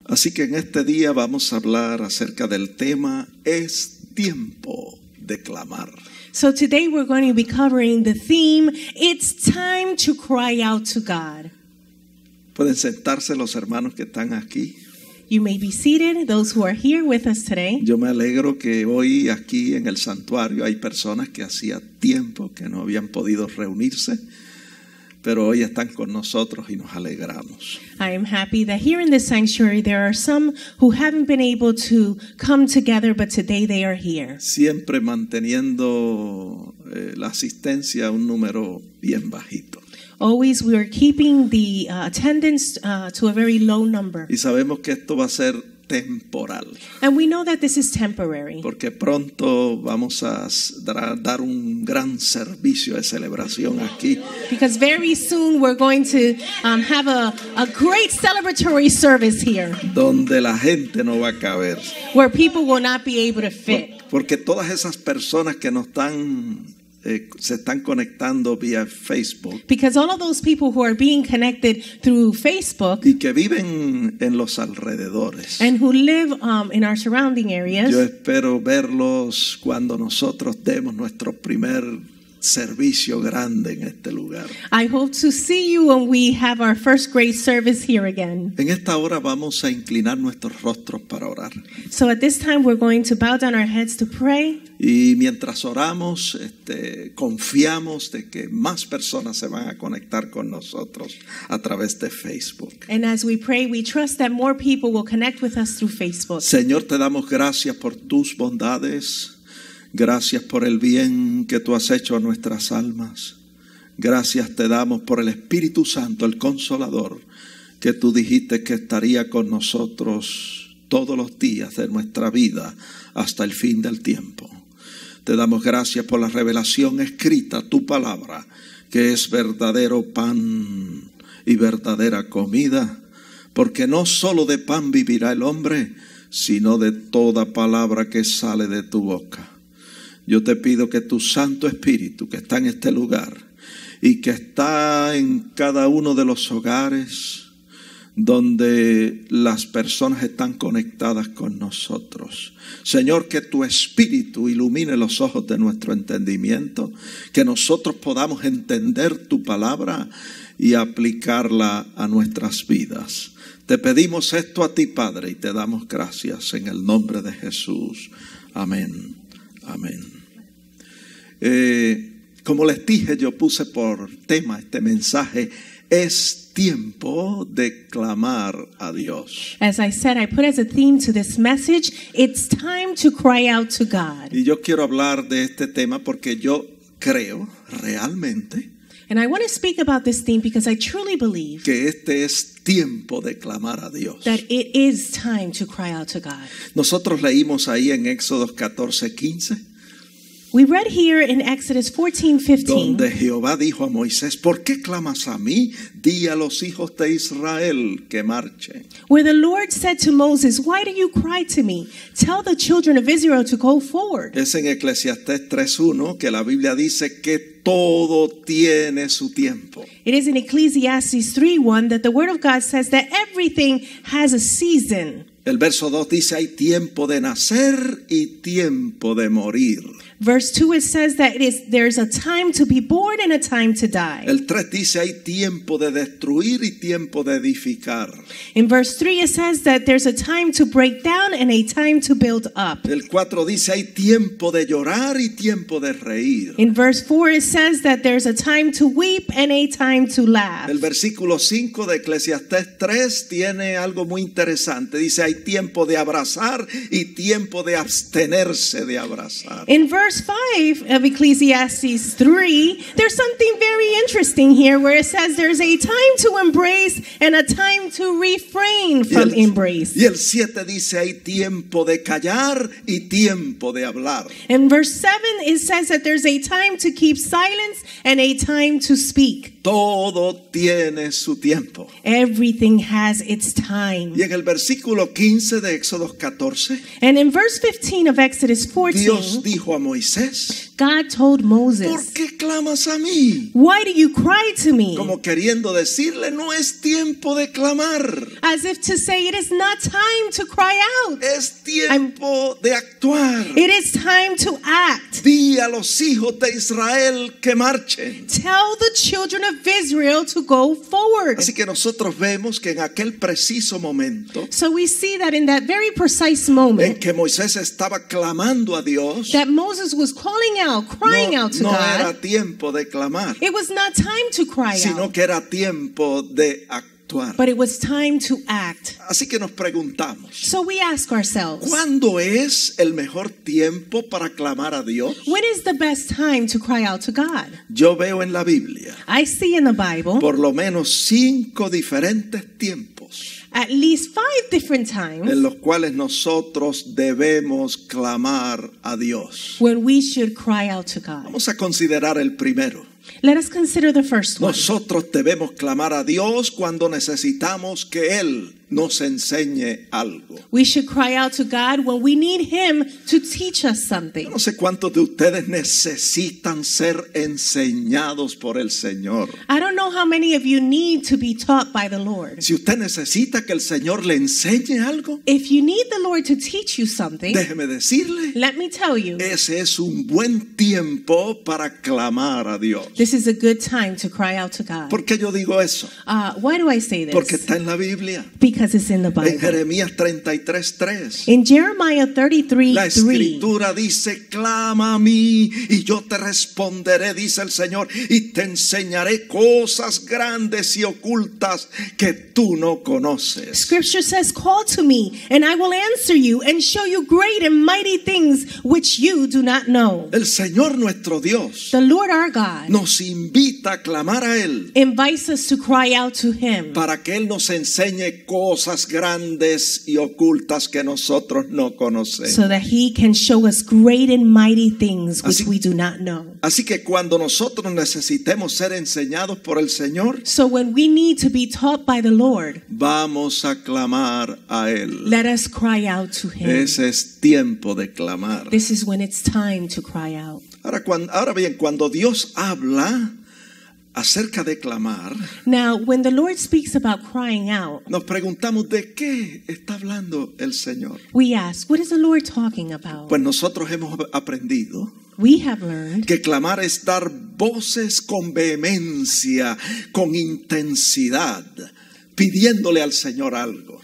Así que en este día vamos a hablar acerca del tema Es tiempo de clamar. So today we're going to be covering the theme, It's time to cry out to God. Pueden sentarse los hermanos que están aquí. You may be seated, those who are here with us today. Yo me alegro que hoy aquí en el santuario hay personas que hacía tiempo que no habían podido reunirse, pero hoy están con nosotros y nos alegramos. I am happy that here in this sanctuary there are some who haven't been able to come together, but today they are here. Siempre manteniendo la asistencia a un número bien bajito. Always we are keeping the attendance to a very low number. Y sabemos que esto va a ser temporal. And we know that this is temporary. Porque pronto vamos a dar un gran servicio de celebración aquí. Because very soon we're going to have a great celebratory service here. Donde la gente no va a caber. Where people will not be able to fit. Porque todas esas personas que nos se están conectando vía Facebook. Because all of those people who are being connected through Facebook y que viven en los alrededores. And who live in our surrounding areas. Yo espero verlos cuando nosotros demos nuestro primer servicio grande en este lugar. I hope to see you when we have our first great service here again. En esta hora vamos a inclinar nuestros rostros para orar. So at this time we're going to bow down our heads to pray. Y mientras oramos, confiamos de que más personas se van a conectar con nosotros a través de Facebook. And as we pray, we trust that more people will connect with us through Facebook. Señor, te damos gracias por tus bondades. Gracias por el bien que tú has hecho a nuestras almas. Gracias te damos por el Espíritu Santo, el Consolador, que tú dijiste que estaría con nosotros todos los días de nuestra vida hasta el fin del tiempo. Te damos gracias por la revelación escrita, tu palabra, que es verdadero pan y verdadera comida, porque no solo de pan vivirá el hombre, sino de toda palabra que sale de tu boca. Yo te pido que tu Santo Espíritu, que está en este lugar y que está en cada uno de los hogares donde las personas están conectadas con nosotros. Señor, que tu Espíritu ilumine los ojos de nuestro entendimiento, que nosotros podamos entender tu palabra y aplicarla a nuestras vidas. Te pedimos esto a ti, Padre, y te damos gracias en el nombre de Jesús. Amén. Amén. Como les dije, yo puse por tema este mensaje, es tiempo de clamar a Dios. As I said, I put as a theme to this message, it's time to cry out to God. Y yo quiero hablar de este tema porque yo creo realmente And I want to speak about this theme because I truly believe que este es tiempo de clamar a Dios. That it is time to cry out to God. Nosotros leímos ahí en Éxodo 14:15. We read here in Exodus 14:15. Donde Jehová dijo a Moisés, ¿por qué clamas a mí? Di a los hijos de Israel que marchen. Where the Lord said to Moses, why do you cry to me? Tell the children of Israel to go forward. Es en Eclesiastés 3:1 que la Biblia dice que todo tiene su tiempo. It is in Ecclesiastes 3:1 that the word of God says that everything has a season. El verso 2 dice hay tiempo de nacer y tiempo de morir. Verse 2 it says that there's a time to be born and a time to die. El 3 dice hay tiempo de destruir y tiempo de edificar. In verse 3 it says that there's a time to break down and a time to build up. El 4 dice hay tiempo de llorar y tiempo de reír. In verse 4 it says that there's a time to weep and a time to laugh. El versículo 5 de Eclesiastés 3 tiene algo muy interesante. Dice hay tiempo de abrazar y tiempo de abstenerse de abrazar. In verse 5 of Ecclesiastes 3, there's something very interesting here where it says there's a time to embrace and a time to refrain from embrace. Y el 7 dice hay tiempo de callar y tiempo de hablar. In verse 7 it says that there's a time to keep silence and a time to speak. Todo tiene su tiempo. Everything has its time. Y en el versículo 15 de Éxodo 14, And in verse 15 of Exodus Dios 14, dijo a Moisés, God told ¿por Moses, qué clamas a mí? why do you cry to me? Como queriendo decirle, no es tiempo de clamar, As if to say, it is not time to cry out. es tiempo de actuar. It is time to act. Di a los hijos de Israel que marchen. Tell the children of Israel to go forward. Así que nosotros vemos que en aquel preciso momento So we see that in that very precise en moment que Moisés estaba clamando a Dios, that Moses was calling out, crying out to no God, era tiempo de clamar, it was not time to cry sino out, que era tiempo de actuar. but it was time to act. Así que nos preguntamos, So we ask ourselves, ¿cuándo es el mejor tiempo para clamar a Dios? when is the best time to cry out to God? Yo veo en la Biblia I see in the Bible por lo menos 5 diferentes tiempos at least 5 different en times los cuales nosotros debemos clamar a Dios. when we should cry out to God. Vamos a considerar el primero. Let us consider the first one. Nosotros debemos clamar a Dios cuando necesitamos que Él nos enseñe algo. We should cry out to God when we need Him to teach us something. Yo no sé cuántos de ustedes necesitan ser enseñados por el Señor. I don't know how many of you need to be taught by the Lord. Si usted necesita que el Señor le enseñe algo, If you need the Lord to teach you something, déjeme decirle, let me tell you, ese es un buen tiempo para clamar a Dios. this is a good time to cry out to God. ¿Por qué yo digo eso? Why do I say Porque this? está en la Biblia. Because it's in the En Bible. Jeremías 33:3. In Jeremiah La 33:3, escritura dice, clama a mí y yo te responderé, dice el Señor, y te enseñaré cosas grandes y ocultas que tú no conoces. Scripture says, call to me, and I will answer you and show you great and mighty things which you do not know. El Señor nuestro Dios The Lord our God nos invita a clamar a Él invites us to cry out to Him para que Él nos enseñe cosas grandes y ocultas que nosotros no conocemos. so that He can show us great and mighty things which Así- we do not know. Así que cuando nosotros necesitemos ser enseñados por el Señor, So when we need to be taught by the Lord, vamos a clamar a Él. let us cry out to Him. Ese es tiempo de clamar. This is when it's time to cry out. Ahora bien, cuando Dios habla acerca de clamar, Now, when the Lord speaks about crying out, nos preguntamos de qué está hablando el Señor. we ask, what is the Lord talking about? Pues nosotros hemos aprendido We have learned que clamar es dar voces con vehemencia, con intensidad, pidiéndole al Señor algo.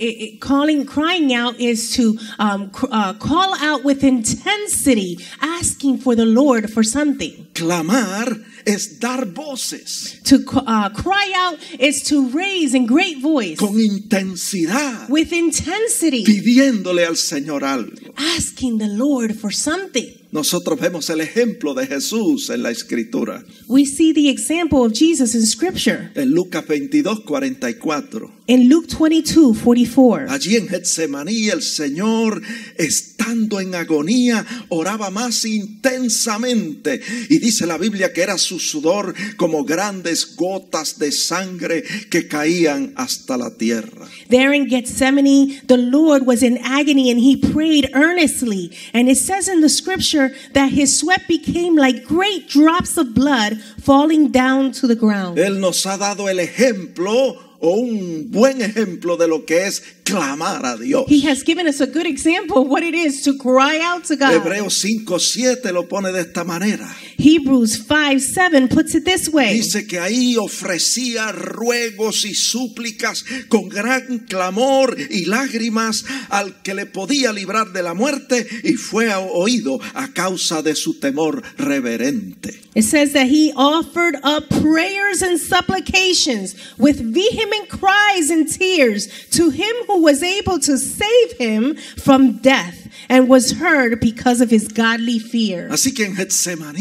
Crying out is to call out with intensity, asking for the Lord for something. Clamar es dar voces To cry out is to raise in great voice, con intensidad, with intensity, pidiéndole al Señor algo. asking the Lord for something. Nosotros vemos el ejemplo de Jesús en la Escritura. We see the example of Jesus in Scripture. En Lucas 22:44. In Luke 22:44. Allí en Getsemaní el Señor, estando en agonía, oraba más intensamente. Y dice la Biblia que era su sudor como grandes gotas de sangre que caían hasta la tierra. There in Gethsemane, the Lord was in agony and He prayed earnestly. And it says in the Scripture that His sweat became like great drops of blood falling down to the ground. Él nos ha dado el ejemplo o un buen ejemplo de lo que es clamar a Dios. He has given us a good example of what it is to cry out to God. Hebreos 5:7 lo pone de esta manera. Hebrews 5:7 puts it this way. Dice que ahí ofrecía ruegos y súplicas con gran clamor y lágrimas al que le podía librar de la muerte, y fue oído a causa de su temor reverente. It says that he offered up prayers and supplications with vehement cries and tears to him who was able to save him from death, and was heard because of his godly fear. Así que en Getsemaní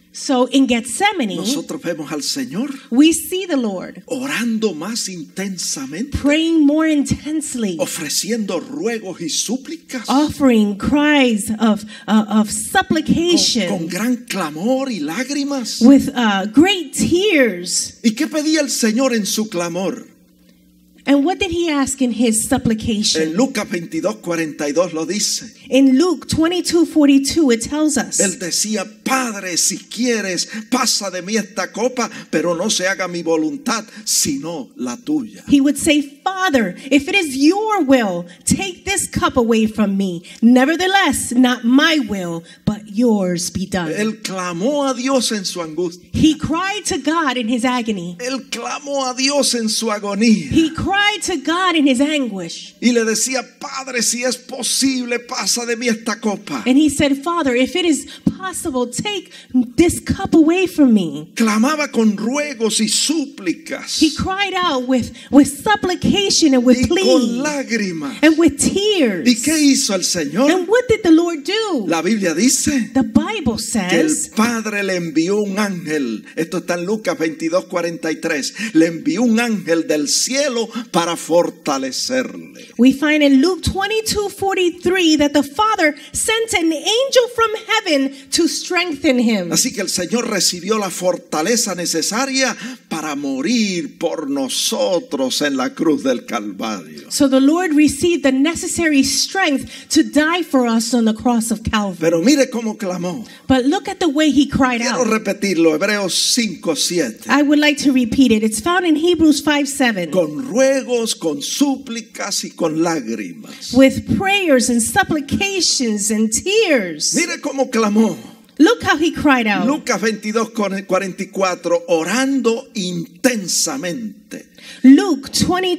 So in Gethsemane, nosotros vemos al Señor we see the Lord orando más intensamente, praying more intensely, ofreciendo ruegos y súplicas, offering cries of con supplication gran clamor y lágrimas. with great tears. ¿Y qué pedía el Señor en su clamor? And what did he ask in his En supplication? Lucas 22:42 lo dice. In Luke 22:42, it tells us, Él decía: Padre, si quieres, pasa de mí esta copa, pero no se haga mi voluntad, sino la tuya. he would say, Father, if it is your will, take this cup away from me. Nevertheless, not my will, but yours be done. Él clamó a Dios en su angustia. He cried to God in his agony. Él clamó a Dios en su agonía. He cried to God in his anguish. Y le decía: Padre, si es posible, pasa de mí esta copa. And he said, Father, if it is possible, take this cup away from me. Clamaba con ruegos y súplicas He cried out with supplication and with y con plea lágrimas. and with tears. ¿Y qué hizo el Señor? And what did the Lord do? La Biblia dice The Bible que el says Padre le envió un ángel. Esto está en Lucas 22:43. Le envió un ángel del cielo para fortalecerle. we find in Luke 22:43 that the Father sent an angel from heaven to strengthen him. Así que el Señor recibió la fortaleza necesaria para morir por nosotros en la cruz del Calvario. So the Lord received the necessary strength to die for us on the cross of Calvary. Pero mire cómo clamó. But look at the way he cried Quiero out. repetirlo, Hebreos 5:7. I would like to repeat it. It's found in Hebrews 5:7. Con ruegos, con súplicas y con lágrimas. With prayers and supplications and tears. Mire cómo clamó. Look how he cried out. Lucas 22:44, orando intensamente. Luke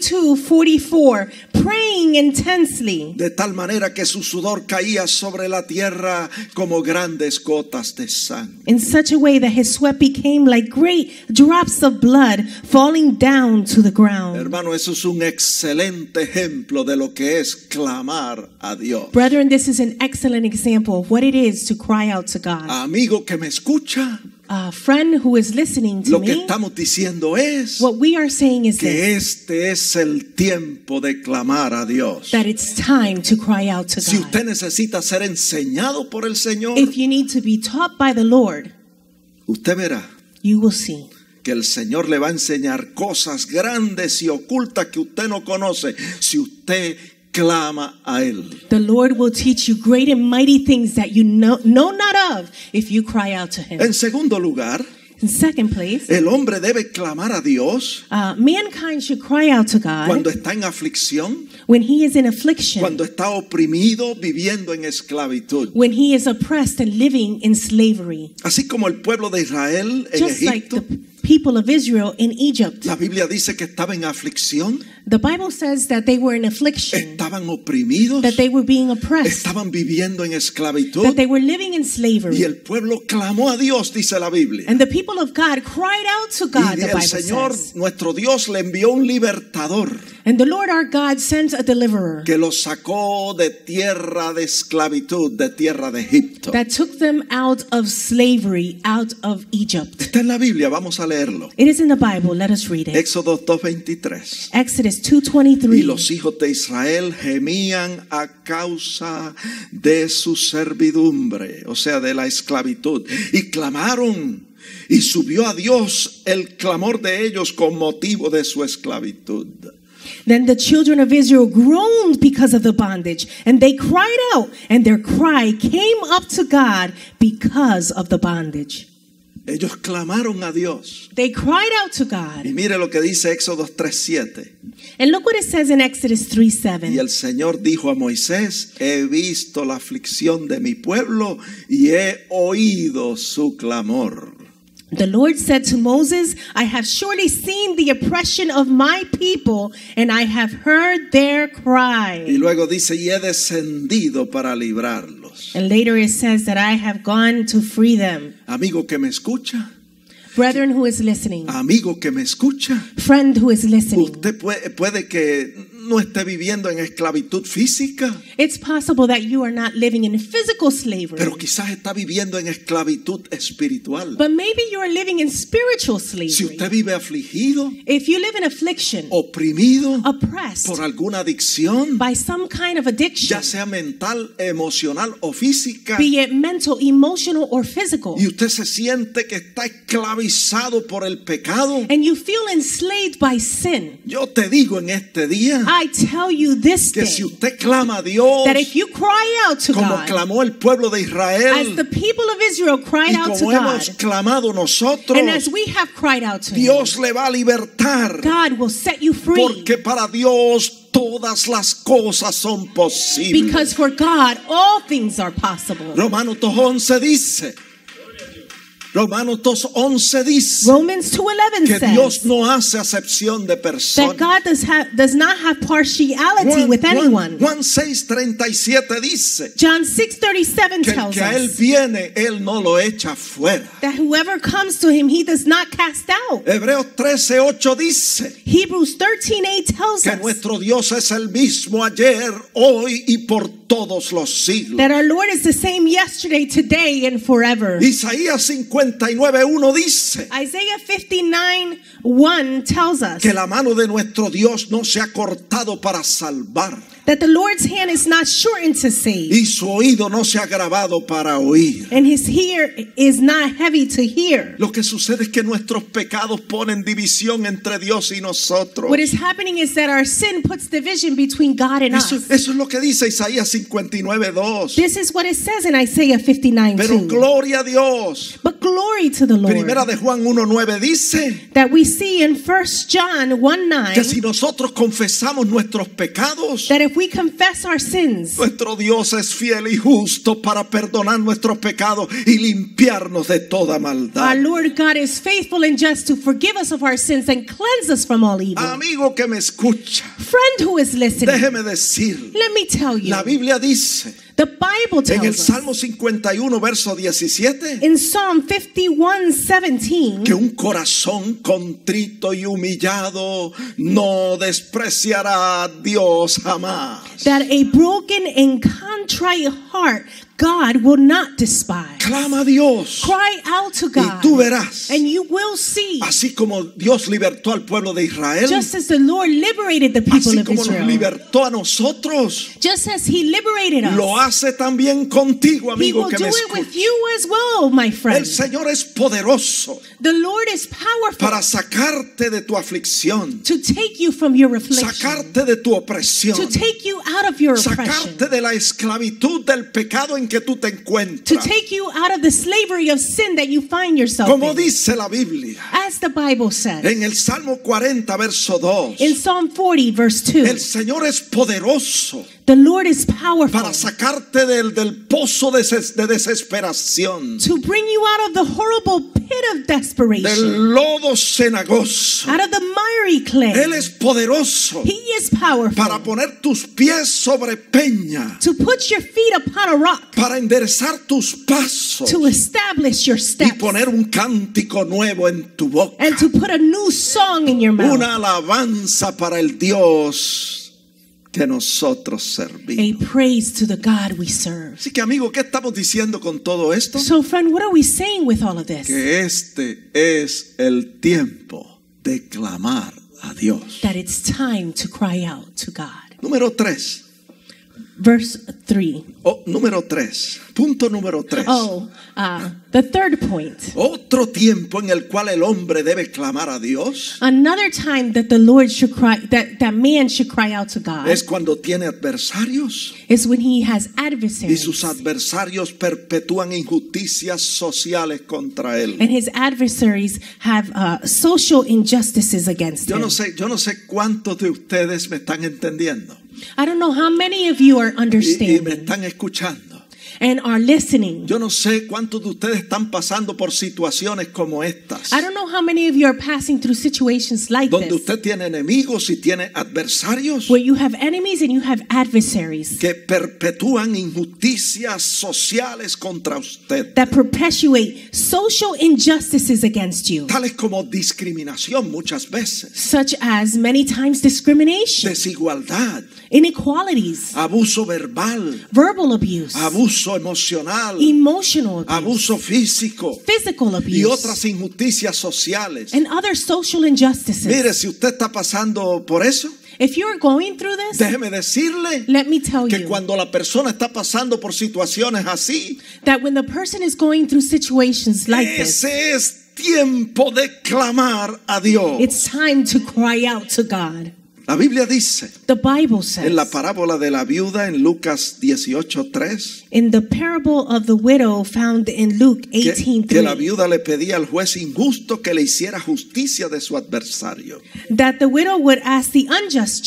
22:44, praying intensely, De tal manera que su sudor caía sobre la tierra como grandes gotas de sangre. in such a way that his sweat became like great drops of blood falling down to the ground. Hermano, eso es un excelente ejemplo de lo que es clamar a Dios. Brethren, this is an excellent example of what it is to cry out to God. Amigo que me escucha, A friend who is listening to lo que me, estamos diciendo es what we are saying is que this, este es el tiempo de clamar a Dios. that it's time to cry out to Si God. usted necesita ser enseñado por el Señor, If you need to be taught by the Lord, usted verá you will see que el Señor le va a enseñar cosas grandes y ocultas que usted no conoce si usted clama a Él. the Lord will teach you great and mighty things that you know not of if you cry out to him. En segundo lugar, In second place, el hombre debe clamar a Dios mankind should cry out to God cuando está en aflicción, when he is in affliction, cuando está oprimido, viviendo en esclavitud. when he is oppressed and living in slavery. Así como el pueblo de Israel en Just like Egipto, the people of Israel in Egypt. la Biblia dice que estaba en aflicción, The Bible says that they were in affliction, estaban oprimidos, that they were being oppressed, estaban viviendo en that esclavitud, they were living in y slavery. el pueblo clamó a Dios, dice la Biblia. And the people of God cried out to God, Y the el Bible Señor, says. nuestro Dios, le envió un libertador And the Lord our God sent a deliverer que los sacó de tierra de esclavitud, de tierra de Egipto. that took them out of slavery, out of Egypt. Está en la Biblia, vamos a leerlo. It is in the Bible. Let us read it. Éxodo 2:23. Exodus Y 2:23. los hijos de Israel gemían a causa de su servidumbre, o sea, de la esclavitud, y clamaron, y subió a Dios el clamor de ellos con motivo de su esclavitud. Then the children of Israel groaned because of the bondage, and they cried out, and their cry came up to God because of the bondage. Ellos clamaron a Dios. They cried out to Y God. mire lo que dice Éxodo 3:7. And look what it says in Exodus Y 3:7. el Señor dijo a Moisés: he visto la aflicción de mi pueblo y he oído su clamor. The Lord said to Moses, I have surely seen the oppression of my people, and I have heard their Y cry. luego dice: y he descendido para librarlos. And later it says that I have gone to free them. Amigo que me escucha, Brethren who is listening, amigo que me escucha, friend who is listening, usted puede que no esté viviendo en esclavitud física, It's possible that you are not living in physical slavery, pero quizás está viviendo en esclavitud espiritual. but maybe you are living in spiritual Si slavery. usted vive afligido, If you live in affliction, oprimido oppressed por alguna adicción, by some kind of addiction, ya sea mental, emocional o física, be it mental, emotional, or physical, y usted se siente que está esclavizado por el pecado, and you feel enslaved by sin, yo te digo en este día I tell you this que day si usted clama a Dios that if you cry out to como God, clamó el pueblo de as Israel the people of Israel cried y out to como hemos God, clamado nosotros, and as we have cried out to Him, Dios le va a libertar, God will set you free. porque para Dios todas las cosas son posibles. Because for God, all things are possible. Romanos 2:11 dice, Romanos 2:11 dice Romans 2:11 que Dios says no hace acepción de that personas. God does not have partiality with anyone. Juan 6:37 dice John 6:37 que el tells que a Él us viene, Él no lo echa fuera. that whoever comes to Him, He does not cast out. Hebreos 13:8 dice Hebrews 13:8 tells que us nuestro Dios es el mismo ayer, hoy y por todos los siglos. that our Lord is the same yesterday, today, and forever. Isaías 59:1 dice Isaiah 59:1 tells us que la mano de nuestro Dios no se ha cortado para salvar that the Lord's hand is not shortened to save, y su oído no se ha agravado para oír. and His ear is not heavy to hear. Lo que sucede es que nuestros pecados ponen división entre Dios y nosotros. What is happening is that our sin puts division between God and Eso us. es lo que dice Isaías 59:2. This is what it says in Isaiah 59:2. Pero gloria a Dios. But glory to the Primera Lord. de Juan 1:9 dice That we see in 1 John que si 1:9 nosotros confesamos nuestros pecados, that if we confess our sins, nuestro Dios es fiel y justo para perdonar nuestros pecados y limpiarnos de toda our maldad. Lord God is faithful and just to forgive us of our sins and cleanse us from all evil. Amigo que me escucha, Friend who is listening, déjeme decir, let me tell you, la Biblia dice the Bible en el tells us Salmo 51 verso 17 in Psalm 51:17 que un corazón contrito y humillado no despreciará a Dios jamás. that a broken and contrite heart God will not despise. Clama a Dios Cry out to y God, tú verás, and you will see, así como Dios libertó al pueblo de Israel, just as the Lord liberated the people así of como nos Israel, libertó a nosotros, just as He liberated lo us, hace también contigo, He amigo will que do me it with escucha. you as well, my friend. El Señor es poderoso The Lord is powerful para sacarte de tu aflicción, to take you from your affliction, sacarte de tu opresión, to take you out of your oppression, sacarte de la esclavitud del pecado en que tú te encuentras. to take you out of the slavery of sin that you find yourself Como in. dice la Biblia As the Bible says en el Salmo 40 verso 2, in Psalm 40 verse 2, el Señor es poderoso the Lord is powerful para sacarte del pozo de desesperación, to bring you out of the horrible pit of desperation, del lodo cenagoso. out of the miry clay. Él es poderoso He is powerful para poner tus pies sobre peña, to put your feet upon a rock, para enderezar tus pasos to establish your y steps, poner un cántico nuevo en tu boca, and to put a new song in your mouth, una alabanza para el Dios que nosotros servimos. a praise to the God we serve. Así que, amigo, ¿qué estamos diciendo con todo esto? So friend, what are we saying with all of this? Que este es el tiempo de clamar a Dios. That it's time to cry out to God. Número 3. Verse 3. Número 3. Punto número 3. The third point. Otro tiempo en el cual el hombre debe clamar a Dios Another time that the Lord should cry, that man should cry out to God, es cuando tiene adversarios is when he has y adversaries, sus adversarios perpetúan injusticias sociales contra él. and his adversaries have social injustices against Yo him. no sé cuántos de ustedes me están entendiendo I don't know how many of you are y me understanding están escuchando. and are listening. Yo no sé cuántos de ustedes están pasando por situaciones como estas, I don't know how many of you are passing through situations like donde this, usted tiene enemigos y tiene adversarios where you have enemies and you have adversaries que perpetúan injusticias sociales contra usted, that perpetuate social injustices against you, tales como discriminación muchas veces, such as many times discrimination, desigualdad, inequalities, abuso verbal, verbal abuse, abuso emocional, emotional abuse, abuso físico physical y abuse, otras injusticias sociales. and other social injustices. Mire, si usted está pasando por eso, If you're going through this, déjeme decirle let me tell que you cuando la persona está pasando por situaciones así, that when the person is going through situations like this, ese es tiempo de clamar a Dios. it's time to cry out to God. La Biblia dice The Bible en la says parábola de la viuda en Lucas 18:3 in the parable of the widow found in Luke que la 18:3 viuda le pedía al juez injusto que le hiciera justicia de su adversario. that the widow would ask the unjust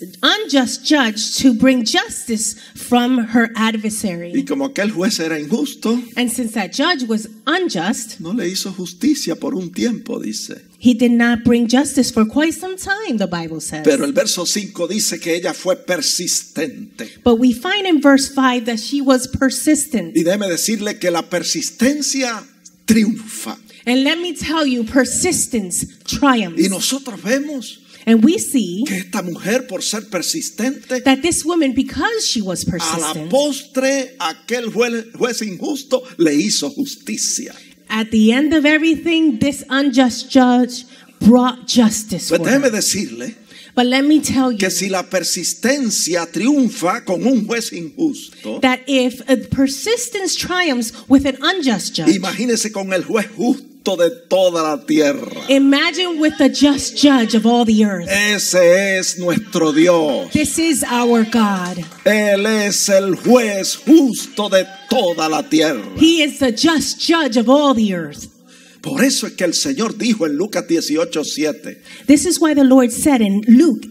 judge to bring justice from her Y adversary. como aquel juez era injusto, And since that judge was unjust, no le hizo justicia por un tiempo, dice. he did not bring justice for quite some time, the Bible says. Pero el verso 5 dice que ella fue persistente. But we find in verse 5 that she was persistent. Y déjeme decirle que la persistencia triunfa. And let me tell you, persistence triumphs. Y nosotros vemos And we see que esta mujer, por ser persistente, that this woman, because she was a la persistent, postre aquel juez injusto le hizo justicia. at the end of everything, this unjust judge brought justice Pues for déjeme her. decirle But let me tell you que si la persistencia triunfa con un juez injusto, that if persistence triumphs with an unjust judge, imagínese con el juez justo de toda la tierra. imagine with the just judge of all the earth. Ese es nuestro Dios. This is our God. Él es el juez justo de toda la tierra. He is the just judge of all the earth. Por eso es que el Señor dijo en Lucas 18:7, This is why the Lord said in Luke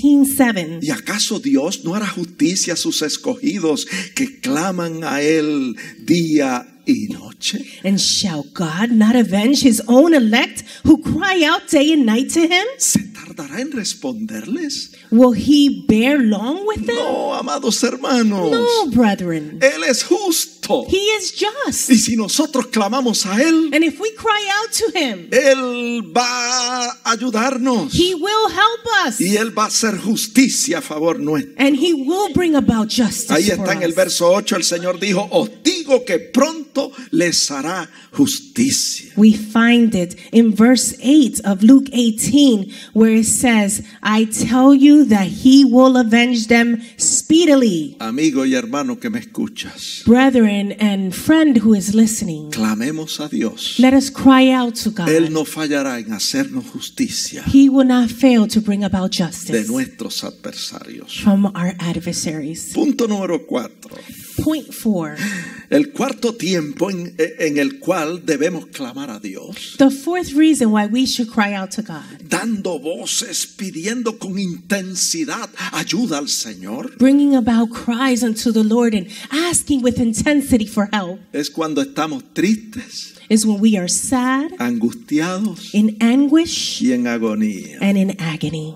18:7, ¿y acaso Dios no hará justicia a sus escogidos que claman a Él día y noche? and shall God not avenge his own elect who cry out day and night to him? ¿Se tardará en responderles? Will he bear long with them? No, amados hermanos. No, brethren. Él es justo. He is just. Y si nosotros clamamos a Él, And if we cry out to him, Él va a ayudarnos. he will help us. Y Él va a hacer justicia a favor nuestro. And he will bring about justice Ahí for está en el us. verso 8, el Señor dijo, os digo que pronto les hará justicia. We find it in verse 8 of Luke 18, where it says, I tell you that he will avenge them speedily. Amigo y hermano que me escuchas, Brethren and friend who is listening, clamemos a Dios. let us cry out to God. Él no fallará en hacernos justicia He will not fail to bring about de justice nuestros adversarios. from our adversaries. Punto número 4. Point 4. El cuarto tiempo en el cual debemos clamar a Dios, The fourth reason why we should cry out to God, dando voces, pidiendo con intensidad ayuda al Señor, bringing about cries unto the Lord and asking with intensity for help, es cuando estamos tristes, is when we are sad, angustiados in anguish, y en agonía. and in agony.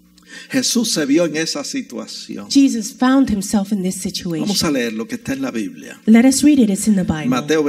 Jesús se vio en esa situación. Jesus found himself in this Vamos situation. a leer lo que está en la Biblia. Let us read it. It's in the Bible. Mateo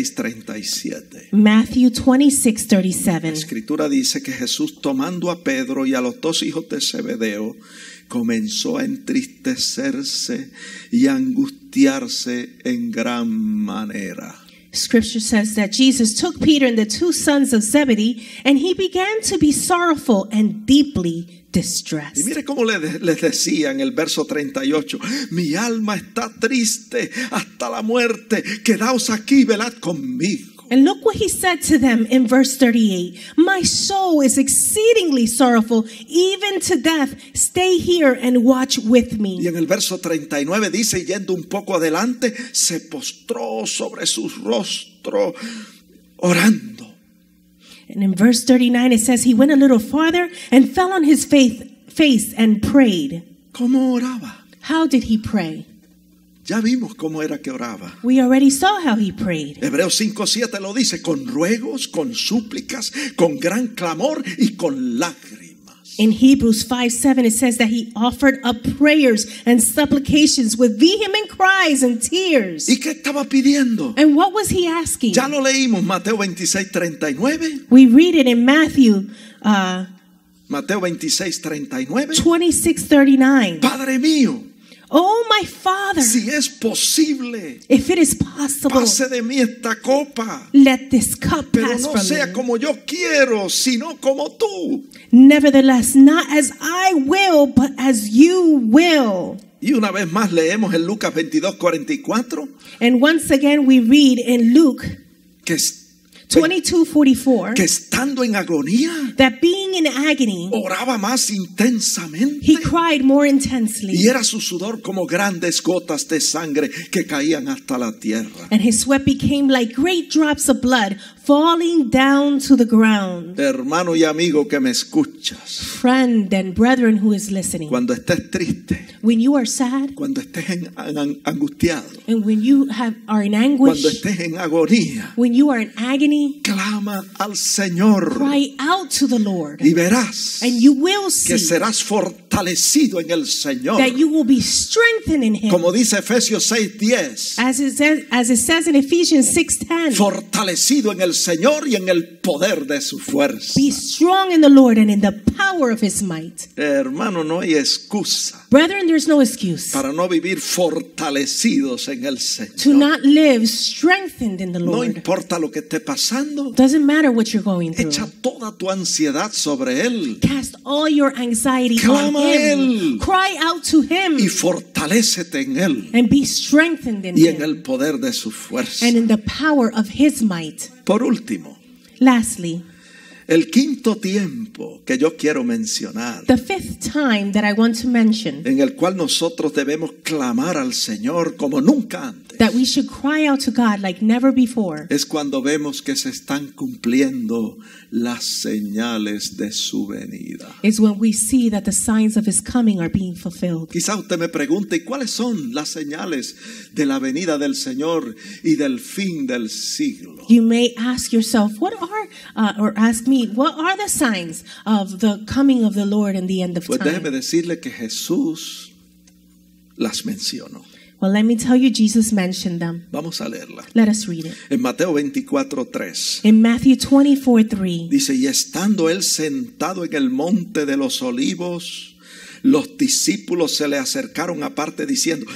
26:37. Matthew La 26:37. Escritura dice que Jesús, tomando a Pedro y a los dos hijos de Zebedeo, comenzó a entristecerse y a angustiarse en gran manera. Scripture says that Jesus took Peter and the two sons of Zebedee, and he began to be sorrowful and deeply Y distressed. mire cómo les decía en el verso 38, mi alma está triste hasta la muerte, quedaos aquí, velad conmigo. And look what he said to them in verse 38. My soul is exceedingly sorrowful, even to death. Stay here and watch with Y me. en el verso 39 dice, yendo un poco adelante, se postró sobre su rostro orando. And in verse 39 it says he went a little farther and fell on his face and prayed. ¿Cómo oraba? How did he pray? Ya vimos cómo era que oraba. We already saw how he prayed. Hebreos 5:7 lo dice, con ruegos, con súplicas, con gran clamor y con lágrimas. In Hebrews 5:7, it says that he offered up prayers and supplications with vehement cries and tears. ¿Y qué estaba pidiendo? And what was he asking? Ya lo leímos, Mateo 26:39. We read it in Matthew Mateo 26:39. 26:39. Padre mío, Oh, my Father, si es posible, if it is possible, pase de mí esta copa. let this cup Pero pass no from sea me. como yo quiero, sino como tú. Nevertheless, not as I will, but as you will. Y una vez más leemos en Lucas 22:44 And once again, we read in Luke que 22:44 estando en agonía that being in agony, oraba más intensamente. he cried more intensely, Y era su sudor como grandes gotas de sangre que caían hasta la tierra. and his sweat became like great drops of blood falling down to the ground. Hermano y amigo que me escuchas, Friend and brethren who is listening, cuando estés triste, when you are sad cuando estés angustiado, and when you are in anguish, cuando estés en agonía, when you are in agony, clama al Señor cry out to the Lord, y verás and you will que see serás fortalecido en el Señor. that you will be strengthened in him. Como dice Efesios 6:10, As it says in Ephesians 6:10, fortalecido en el Señor y en el poder de su fuerza. be strong in the Lord and in the power of his might. Hermano, no hay excusa Brethren, there's no excuse para no vivir fortalecidos en el to Señor. not live strengthened in the No Lord. importa lo que esté pasando, Doesn't matter what you're going through. echa toda tu ansiedad sobre Él Cast all your anxiety Clama on a him. Él. Cry out to him y fortalécete en Él and be strengthened in y en him el poder de su fuerza. and in the power of his might. Por último, Lastly, el quinto tiempo que yo quiero mencionar, the fifth time that I want to mention en el cual nosotros debemos clamar al Señor como nunca antes, that we should cry out to God like never before es cuando vemos que se están cumpliendo las señales de su venida. is when we see that the signs of his coming are being fulfilled. Quizá usted me pregunte, ¿y cuáles son las señales de la venida del Señor y del fin del siglo? You may ask yourself, or ask me, what are the signs of the coming of the Lord and the end of Pues déjeme time? decirle que Jesús las mencionó. Well, let me tell you, Jesus mentioned them. Vamos a leerla. Let us read it. En Mateo 24:3 In Matthew 24:3, dice, y estando él sentado en el monte de los olivos, los discípulos se le acercaron aparte diciendo,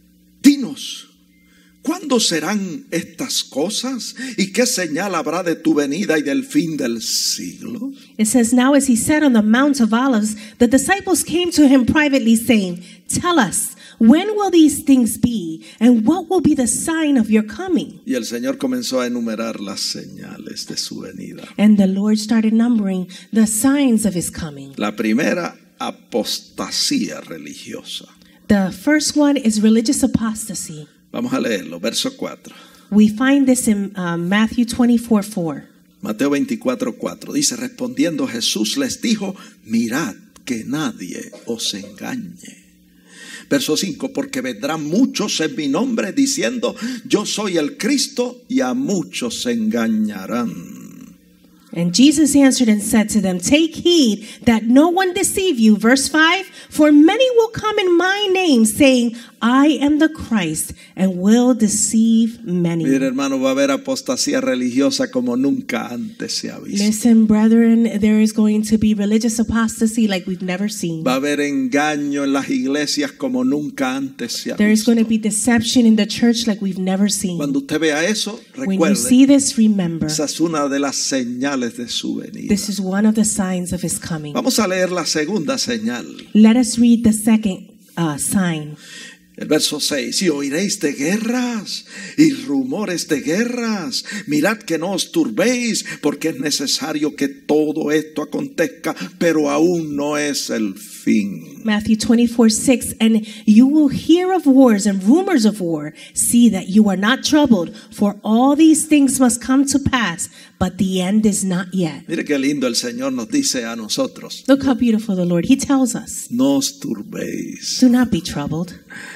dinos, ¿cuándo serán estas cosas? ¿Y qué señal habrá de tu venida y del fin del siglo? it says, now as he sat on the Mount of Olives, the disciples came to him privately saying, tell us, when will these things be? And what will be the sign of your coming? Y el Señor comenzó a enumerar las señales de su venida. And the Lord started numbering the signs of his coming. La primera, apostasía religiosa. The first one is religious apostasy. Vamos a leerlo, verso 4. We find this in Matthew 24:4. Mateo 24:4 dice, respondiendo Jesús les dijo, mirad que nadie os engañe. Verso 5, porque vendrán muchos en mi nombre diciendo, yo soy el Cristo, y a muchos se engañarán. And Jesus answered and said to them, take heed that no one deceive you. Verse 5, for many will come in my name, saying, I am the Christ, and will deceive many. Mira, hermano, va a haber apostasía religiosa como nunca antes se ha visto. Listen, brethren, there is going to be religious apostasy like we've never seen. Va a haber engaño en las iglesias como nunca antes se ha There is visto. going to be deception in the church like we've never seen. Cuando usted vea eso, When you recuerde, see this, remember, esa es una de las señales de su venida. this is one of the signs of his coming. Vamos a leer la segunda señal. Let us read the second sign. El verso 6, y oiréis de guerras y rumores de guerras. Mirad que no os turbéis, porque es necesario que todo esto acontezca, pero aún no es el fin. Matthew 24:6, and you will hear of wars and rumors of war. See that you are not troubled, for all these things must come to pass, but the end is not yet. Mire qué lindo el Señor nos dice a nosotros. Look how beautiful the Lord. He tells us, No os turbéis. do not be troubled.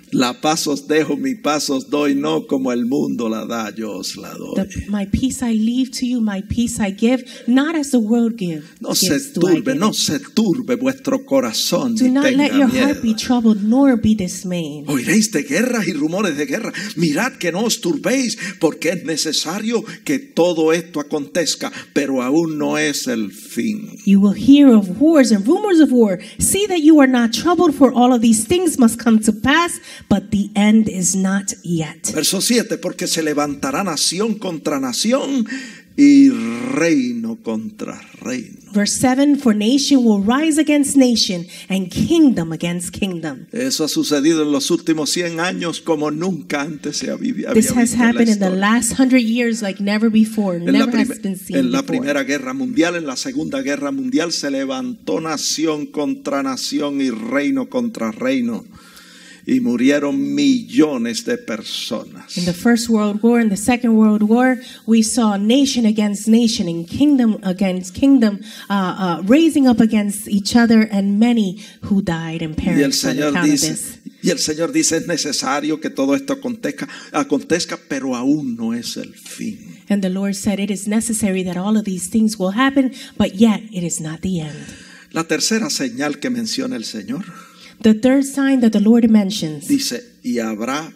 La paz os dejo, mi paz os doy, no como el mundo la da, yo os la doy. My peace I leave to you, my peace I give, not as the world gives. No se turbe vuestro corazón Do ni not let tenga your heart be miedo. troubled, nor be dismayed. Oiréis de guerras y rumores de guerra. Mirad que no os turbéis, porque es necesario que todo esto acontezca, pero aún no es el fin. You will hear of wars and rumors of war. See that you are not troubled, for all of these things must come to pass, but the end is not yet. Verso 7, porque se levantará nación contra nación y reino contra reino. Verse 7, for nation will rise against nation and kingdom against kingdom. Eso ha sucedido en los últimos 100 años como nunca antes se había This has visto en la happened in the historia. last 100 years like never before. En la, Never has been seen en la before. Primera Guerra Mundial, en la Segunda Guerra Mundial, se levantó nación contra nación y reino contra reino. Y murieron millones de personas. In the First World War and the Second World War, we saw nation against nation and kingdom against kingdom raising up against each other, and many who died and Y el perished on account of this. Señor dice, es necesario que todo esto acontezca, pero aún no es el fin. And the Lord said, it is necessary that all of these things will happen, but yet it is not the end. La tercera señal que menciona el Señor The third sign that the Lord mentions, dice, y habrá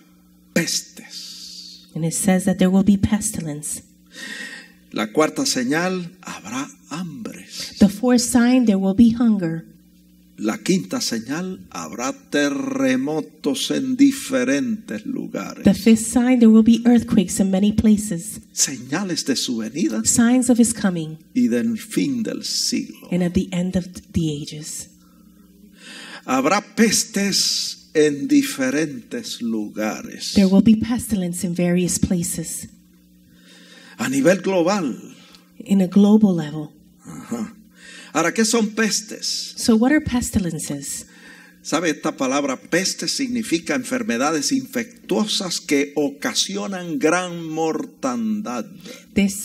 pestes. and it says that there will be pestilence. La cuarta señal, habrá hambres. The fourth sign, there will be hunger. La quinta señal, habrá terremotos en diferentes lugares. The fifth sign, there will be earthquakes in many places. Señales de su venida Signs of his coming y del fin del siglo. and at the end of the ages. Habrá pestes en diferentes lugares. There will be pestilence in various places A nivel global. in a global level. Ajá. Ahora, ¿qué son pestes? So what are pestilences? ¿Sabe? Esta palabra peste significa enfermedades infectuosas que ocasionan gran mortandad. This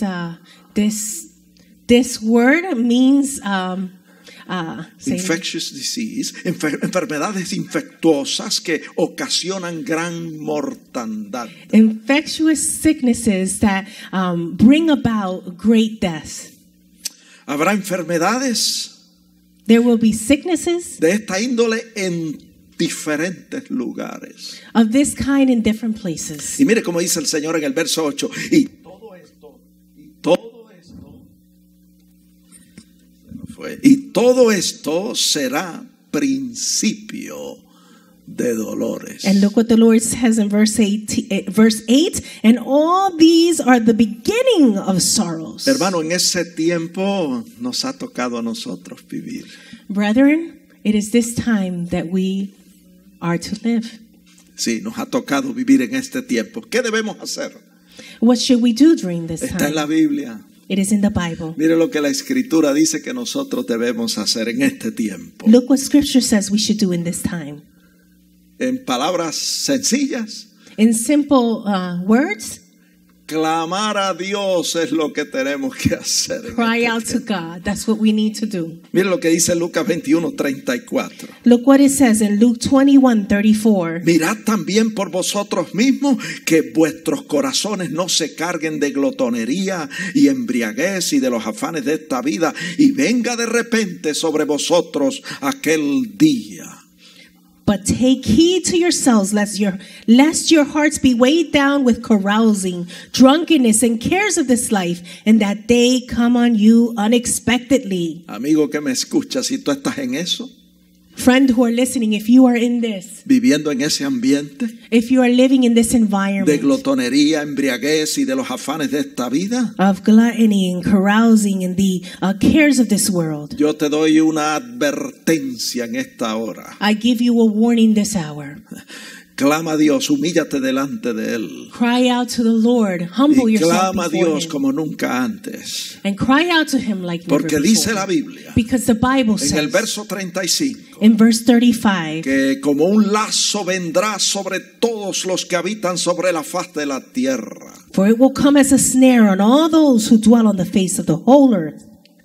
word means say it. Infectious disease, enfermedades infectuosas que ocasionan gran mortandad. Infectious sicknesses that bring about great death. Habrá enfermedades There will be sicknesses de esta índole en diferentes lugares. of this kind in different places. Y mire cómo dice el Señor en el verso 8. Y todo esto será principio de dolores. And look what the Lord says in verse 8, and all these are the beginning of sorrows. Hermano, en ese tiempo nos ha tocado a nosotros vivir. Brethren, it is this time that we are to live. Sí, nos ha tocado vivir en este tiempo. ¿Qué debemos hacer? What should we do during this Está en la time? Biblia. It is in the Bible. Mire lo que la Escritura dice que nosotros debemos hacer en este tiempo. Look what Scripture says we should do in this time. En palabras sencillas, In simple words, clamar a Dios es lo que tenemos que hacer. en cry este out to tiempo. God. That's what we need to do. Mire lo que dice Lucas 21:34. Look what it says in Luke 21:34. Mirad también por vosotros mismos que vuestros corazones no se carguen de glotonería y embriaguez y de los afanes de esta vida, y venga de repente sobre vosotros aquel día. But take heed to yourselves, lest your hearts be weighed down with carousing, drunkenness, and cares of this life, and that day come on you unexpectedly. Amigo que me escucha, si tú estás en eso, Friend who are listening, if you are in this, viviendo en ese ambiente if you are living in this de environment glotonería, embriaguez y de los afanes de esta vida, of gluttony and carousing and the cares of this world, yo te doy una advertencia en esta hora. I give you a warning this hour. Clama a Dios, humíllate delante de Él. Cry out to the Lord, humble Y yourself clama a before Dios Him, como nunca antes. and cry out to Him like never Porque dice la before. Biblia, Because the Bible en el says verso 35, in verse 35, que como un lazo vendrá sobre todos los que habitan sobre la faz de la tierra. for it will come as a snare on all those who dwell on the face of the whole earth.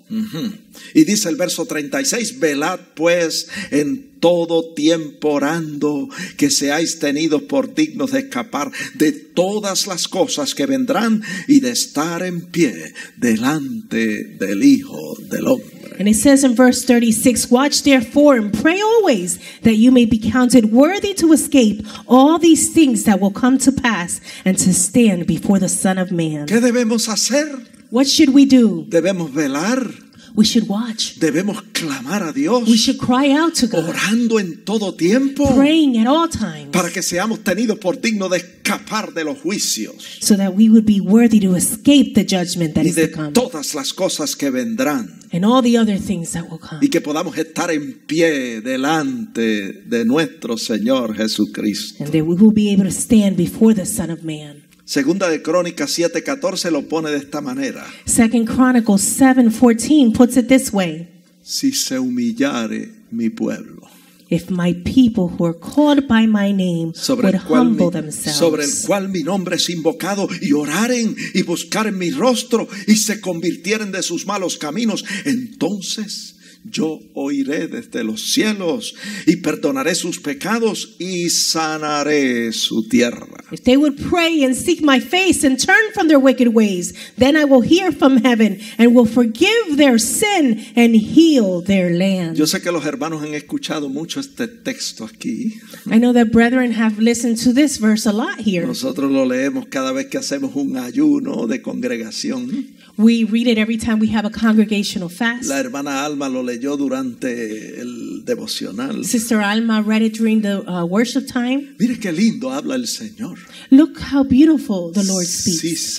Y dice el verso 36, velad pues en todo tiempo orando, que seáis tenidos por dignos de escapar de todas las cosas que vendrán y de estar en pie delante del Hijo del Hombre. And it says in verse 36, watch therefore and pray always that you may be counted worthy to escape all these things that will come to pass and to stand before the Son of Man. ¿Qué debemos hacer? What should we do? Debemos velar. We should watch. Debemos clamar a Dios. We should cry out to God. Orando en todo tiempo. Praying at all times. Para que seamos tenidos por dignos de escapar de los juicios. So that we would be worthy to escape the judgment that Y is de to come. todas las cosas que vendrán. And all the other things that will come. Y que podamos estar en pie delante de nuestro Señor Jesucristo. And that we will be able to stand before the Son of Man. Segunda de Crónicas 7:14 lo pone de esta manera. 2 Chronicles 7:14 puts it this way. Si se humillare mi pueblo. If my people who are called by my name would humble themselves. Sobre el cual mi nombre es invocado, y oraren y buscaren mi rostro y se convirtieren de sus malos caminos, entonces yo oiré desde los cielos y perdonaré sus pecados y sanaré su tierra. If they would pray and seek my face and turn from their wicked ways, then I will hear from heaven and will forgive their sin and heal their land. Yo sé que los hermanos han escuchado mucho este texto aquí. I know that brethren have listened to this verse a lot here. Nosotros lo leemos cada vez que hacemos un ayuno de congregación. We read it every time we have a congregational fast. La hermana Alma lo leyó durante el devocional. Sister Alma read it during the worship time. Mire qué lindo habla el Señor. Look how beautiful the Lord speaks.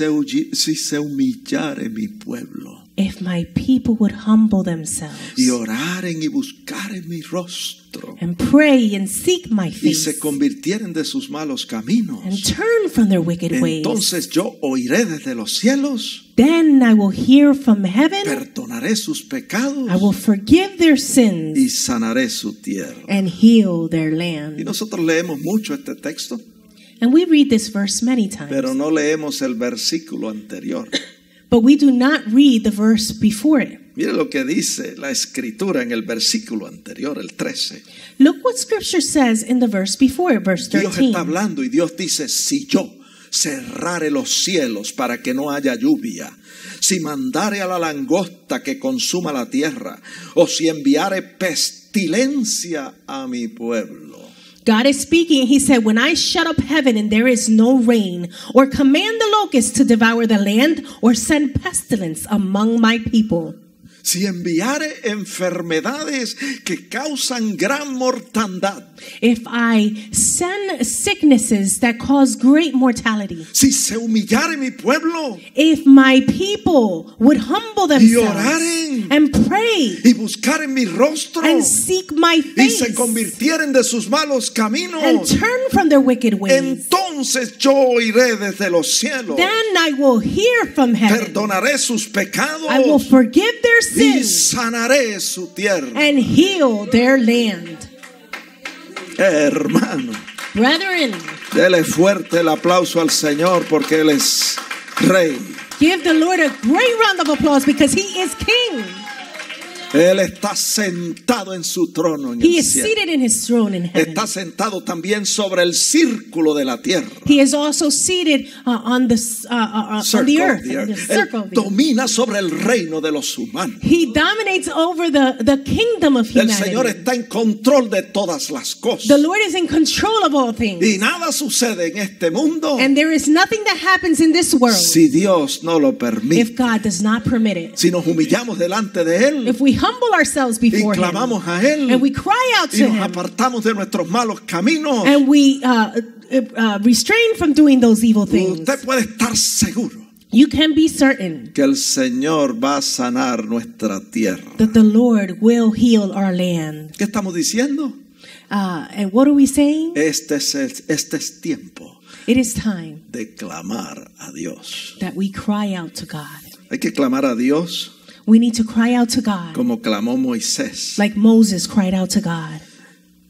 Si se humillare mi pueblo. If my people would humble themselves. Y oraren y buscaren mi rostro. And pray and seek my face. Y se convirtieren de sus malos caminos. And turn from their wicked ways. Entonces yo oiré desde los cielos. Then I will hear from heaven. Perdonaré sus pecados. I will forgive their sins. Y sanaré su tierra. And heal their land. Y nosotros leemos mucho este texto. And we read this verse many times. Pero no leemos el versículo anterior. But we do not read the verse before it. Mire lo que dice la escritura en el versículo anterior, el 13. Look what scripture says in the verse before it, verse 13. Dios está hablando y Dios dice, si yo cerrare los cielos para que no haya lluvia, si mandare a la langosta que consuma la tierra, o si enviare pestilencia a mi pueblo. God is speaking. He said, when I shut up heaven and there is no rain, or command the locusts to devour the land, or send pestilence among my people. Si enviare enfermedades que causan gran mortandad. If I send sicknesses that cause great mortality. Si se humillare mi pueblo. If my people would humble themselves. Y oraren. And pray. Y buscaren mi rostro. And seek my face. Y se convirtieren de sus malos caminos. And turn from their wicked ways. Entonces yo oiré desde los cielos. Then I will hear from heaven. Perdonaré sus pecados. I will forgive their sins. Y sanaré su tierra. And heal their land. Hermano, brethren, dele fuerte el aplauso al Señor porque Él es Rey. Give the Lord a great round of applause because He is King. Él está sentado en su trono en He el is cielo. seated in His throne in heaven. Está sentado también sobre el círculo de la tierra. He is also seated on the earth. Él domina sobre el reino de los humanos. He dominates over the kingdom of El humanity. Señor está en control de todas las cosas. The Lord is in control of all things. Y nada sucede en este mundo And there is nothing that happens in this world si Dios no lo permite. if God does not permit it. Si nos humillamos delante de Él If we humble ourselves y before Him clamamos a Él and we cry out y to nos Him apartamos de nuestros malos caminos, and we restrain from doing those evil things, usted puede estar seguro you can be certain que el Señor va a sanar nuestra tierra. that the Lord will heal our land. ¿Qué estamos diciendo? And what are we saying? Este es tiempo It is time de clamar a Dios. that we cry out to God. Hay que clamar a Dios We need to cry out to God como clamó Moisés. like Moses cried out to God.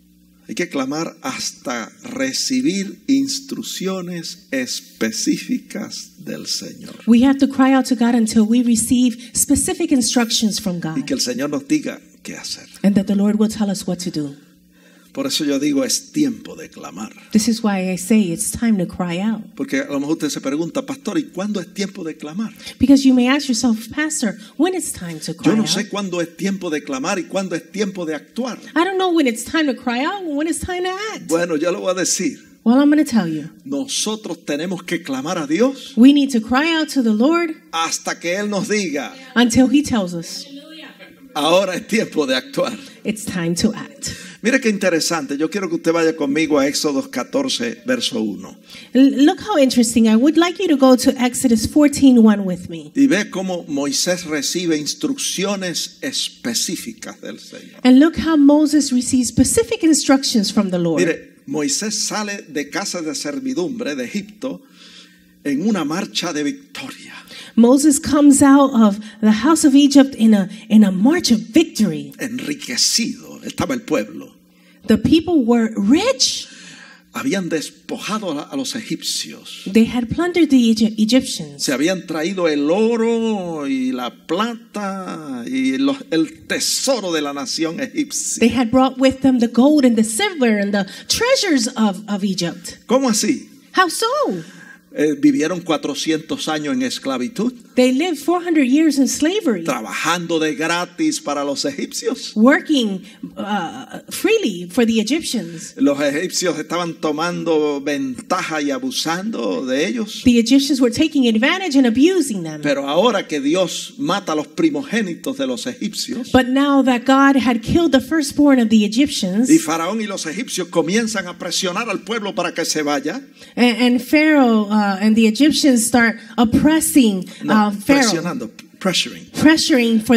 Hay que clamar hasta recibir instrucciones específicas del Señor. We have to cry out to God until we receive specific instructions from Y God, que el Señor nos diga qué hacer. and that the Lord will tell us what to do. Por eso yo digo, es tiempo de clamar. This is why I say it's time to cry out. Porque a lo mejor usted se pregunta, pastor, ¿y cuándo es tiempo de clamar? Because you may ask yourself, Pastor, when it's time to cry Yo no out? sé cuándo es tiempo de clamar y cuándo es tiempo de actuar. I don't know when it's time to cry out and when it's time to act. Bueno, yo lo voy a decir. Well, I'm going to tell you. Nosotros tenemos que clamar a Dios We need to cry out to the Lord hasta que Él nos diga, until He tells us ahora es tiempo de actuar. it's time to act. Mire qué interesante. Yo quiero que usted vaya conmigo a Éxodo 14, verso 1. Look how interesting. I would like you to go to Exodus 14:1 with me. Y ve cómo Moisés recibe instrucciones específicas del Señor. And look how Moses receives specific instructions from the Lord. Mire, Moisés sale de casa de servidumbre de Egipto en una marcha de victoria. Moses comes out of the house of Egypt in a march of victory. Enriquecido estaba el pueblo. The people were rich. Habían despojado a los egipcios. They had plundered the Egyptians. Se habían traído el oro y la plata y el tesoro de la nación egipcia. They had brought with them the gold and the silver and the treasures of Egypt. ¿Cómo así? How so? Vivieron 400 años en esclavitud, They lived 400 years in slavery, trabajando de gratis para los egipcios. working freely for the Egyptians. Los egipcios estaban tomando ventaja y abusando de ellos. The Egyptians were taking advantage and abusing them. Pero ahora que Dios mata a los primogénitos de los egipcios But now that God had killed the firstborn of the Egyptians, y Faraón y los egipcios comienzan a presionar al pueblo para que se vaya, and Pharaoh and the Egyptians start oppressing Pharaoh, presionando, pressuring. pressuring for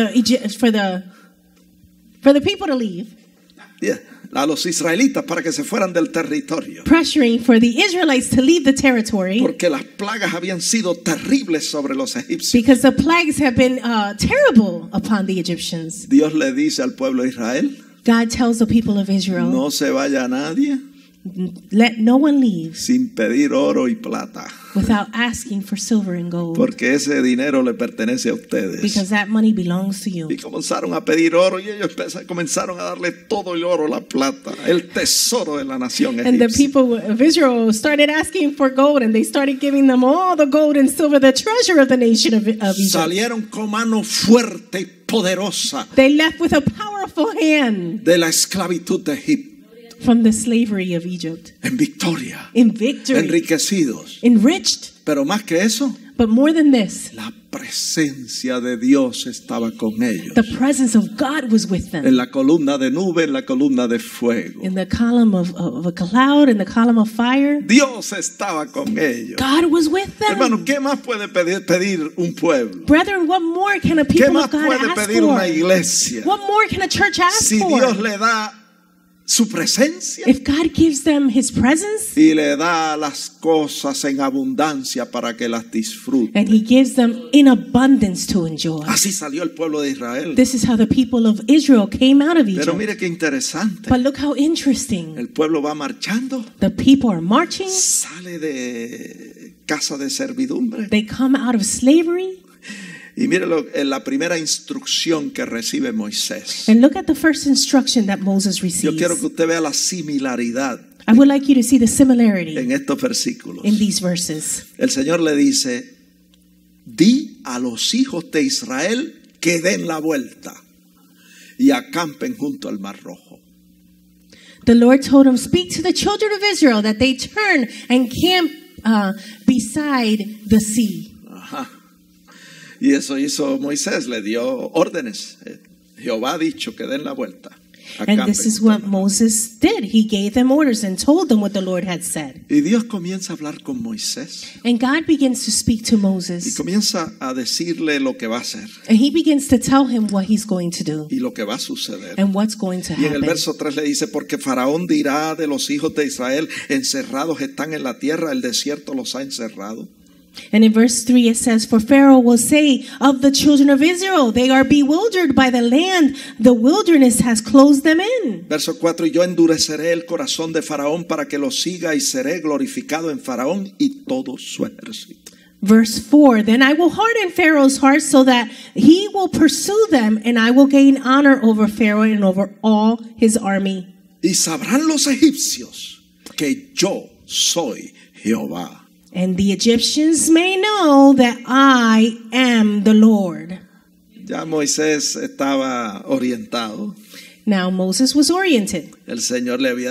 the people to leave, Yeah, a los israelitas para que se fueran del territorio. pressuring for the Israelites to leave the territory, Porque las plagas habían sido terribles sobre los egipcios. because the plagues have been terrible upon the Egyptians. Dios le dice al pueblo de Israel, God tells the people of Israel, no se vaya nadie let no one leave sin pedir oro y plata, without asking for silver and gold, porque ese dinero le pertenece a ustedes. because that money belongs to you. Y comenzaron a pedir oro y ellos comenzaron a darle todo el oro, la plata, el tesoro de la nación And the egipcia. people of Israel started asking for gold, and they started giving them all the gold and silver, the treasure of the nation of Egypt. Salieron con mano fuerte y poderosa They left with a powerful hand de la esclavitud de Egipto, from the slavery of Egypt, en victoria, in victory, enriquecidos. enriched. Pero más que eso, But more than this, la presencia de Dios estaba con ellos. the presence of God was with En them. la columna de nube, en la columna de fuego. In the column of a cloud, in the column of fire, Dios estaba con ellos. God was with them. Hermano, ¿qué más puede pedir un pueblo? Brethren, what more can a ¿Qué people más of God puede ask pedir for? una iglesia? What more can a church ask Si for? Dios le da su presencia If God gives them His presence, y le da las cosas en abundancia para que las disfruten. and He gives them in abundance to enjoy. Así salió el pueblo de Israel. This is how the people of Israel came out of Pero Egypt. mire qué interesante. But look how interesting. El pueblo va marchando, The people are marching. sale de casa de servidumbre. They come out of slavery. Y mire la primera instrucción que recibe Moisés. And look at the first instruction that Moses Yo quiero receives. que usted vea la similaridad I would like you to see the similarity en estos versículos. in these verses. El Señor le dice, di a los hijos de Israel que den la vuelta y acampen junto al Mar Rojo. The Lord told him, speak to the children of Israel that they turn and camp beside the sea. Ajá. Y eso hizo Moisés, le dio órdenes. Jehová ha dicho que den la vuelta. And this is what Moses did. He gave them orders and told them what the Lord had said. Y Dios comienza a hablar con Moisés And God begins to speak to y Moses. comienza a decirle lo que va a hacer And He begins to tell him what He's going to do y lo que va a suceder. and what's going to Y en el happen. verso 3 le dice, porque Faraón dirá de los hijos de Israel, encerrados están en la tierra, el desierto los ha encerrado. And in verse 3 it says, for Pharaoh will say of the children of Israel, they are bewildered by the land, the wilderness has closed them in. Verso 4, y yo endureceré el corazón de Faraón para que lo siga y seré glorificado en Faraón y todo su ejército. Verse 4, then I will harden Pharaoh's heart so that he will pursue them, and I will gain honor over Pharaoh and over all his army. Y sabrán los egipcios que yo soy Jehová. And the Egyptians may know that I am the Lord. Ya Moisés estaba orientado. Now Moses was oriented. El Señor le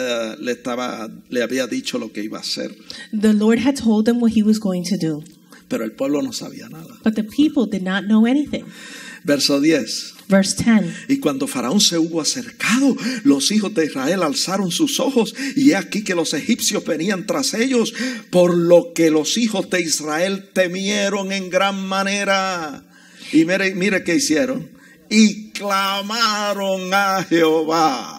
había dicho lo que iba a hacer. The Lord had told him what he was going to do. Pero el pueblo no sabía nada. But the people did not know anything. Verso 10. Verse 10. Y cuando Faraón se hubo acercado, los hijos de Israel alzaron sus ojos, y he aquí que los egipcios venían tras ellos, por lo que los hijos de Israel temieron en gran manera. Y mire qué hicieron. Y clamaron a Jehová.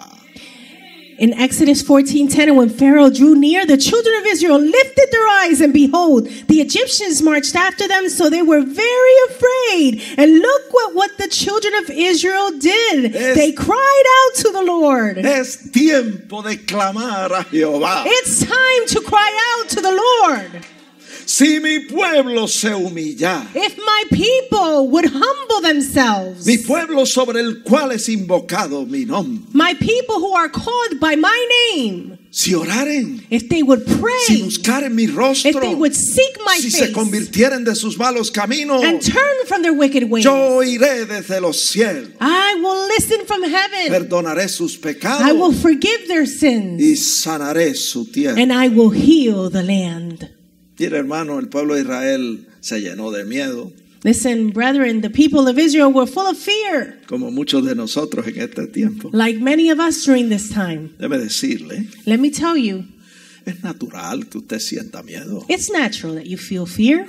In Exodus 14:10, and when Pharaoh drew near, the children of Israel lifted their eyes, and behold, the Egyptians marched after them, so they were very afraid. And look what the children of Israel did. They cried out to the Lord. Es tiempo de clamar a Jehová. It's time to cry out to the Lord. Si mi pueblo se humilla, if my people would humble themselves, mi pueblo sobre el cual es invocado mi nombre, my people who are called by my name, si oraren, if they would pray, si buscaren mi rostro, if they would seek my si face, se convirtieren de sus malos caminos, and turn from their wicked ways, yo oiré desde los cielos, I will listen from heaven, perdonaré sus pecados, I will forgive their sins, y sanaré su tierra. and I will heal the land. Mira, hermano, el pueblo de Israel se llenó de miedo. Listen, brethren, the people of Israel were full of fear, como muchos de nosotros en este tiempo. like many of us during this time. Debe decirle, Let me tell you, es natural que usted sienta miedo. it's natural that you feel fear.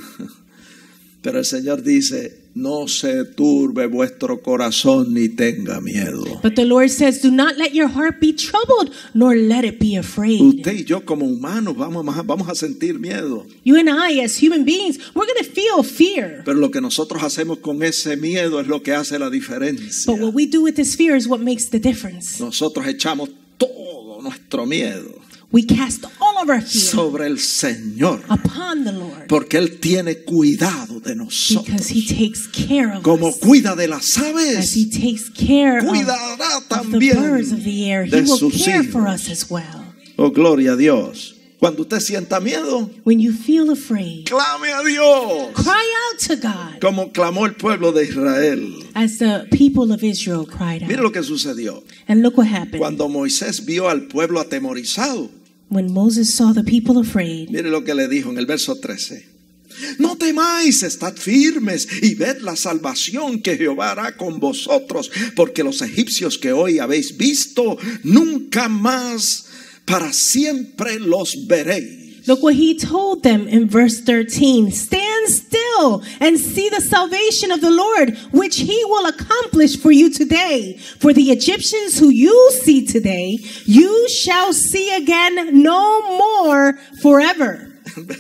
Pero el Señor dice, no se turbe vuestro corazón ni tenga miedo. But the Lord says, do not let your heart be troubled, nor let it be afraid. Usted y yo como humanos vamos a sentir miedo. You and I, as human beings, we're going to feel fear. Pero lo que nosotros hacemos con ese miedo es lo que hace la diferencia. But what we do with this fear is what makes the difference. Nosotros echamos todo nuestro miedo We cast all of our fear sobre el Señor, upon the Lord, porque Él tiene cuidado de nosotros. because He takes care of Como us. cuida de las As aves, He takes care cuidará of the también birds of the air, He de will sus care for hijos. us as well. Oh, gloria a Dios. Cuando usted sienta miedo, When you feel afraid, clame a Dios, cry out to God, como clamó el pueblo de Israel. as the people of Israel cried Mire out. lo que sucedió. And look what happened. Cuando Moisés vio al pueblo atemorizado, When Moses saw the people afraid, mire lo que le dijo en el verso 13. No temáis, estad firmes y ved la salvación que Jehová hará con vosotros, porque los egipcios que hoy habéis visto, nunca más para siempre los veréis. look what he told them in verse 13. Stand still and see the salvation of the Lord, which he will accomplish for you today. For the Egyptians who you see today, you shall see again no more forever.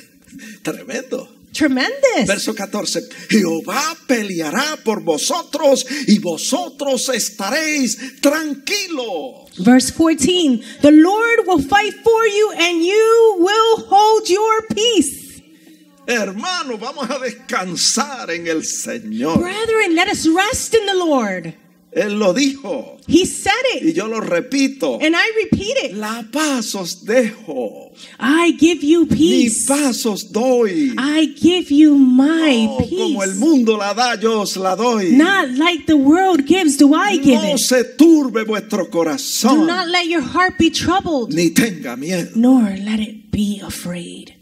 Tremendo. Tremendous. Verso 14. Jehová peleará por vosotros y vosotros estaréis tranquilos. Verse 14. The Lord will fight for you and you will hold your peace. Hermano, vamos a descansar en el Señor. Brethren, let us rest in the Lord. Él lo dijo He said y it, yo lo repito. and I repeat it. La paz os dejo, I give you mi peace. paz os doy. I give you my No, como el peace. mundo la da, yo os la doy. Not like the world gives, do I give No it. se turbe vuestro Do corazón, not let your heart be troubled, ni tenga miedo. nor let it be afraid.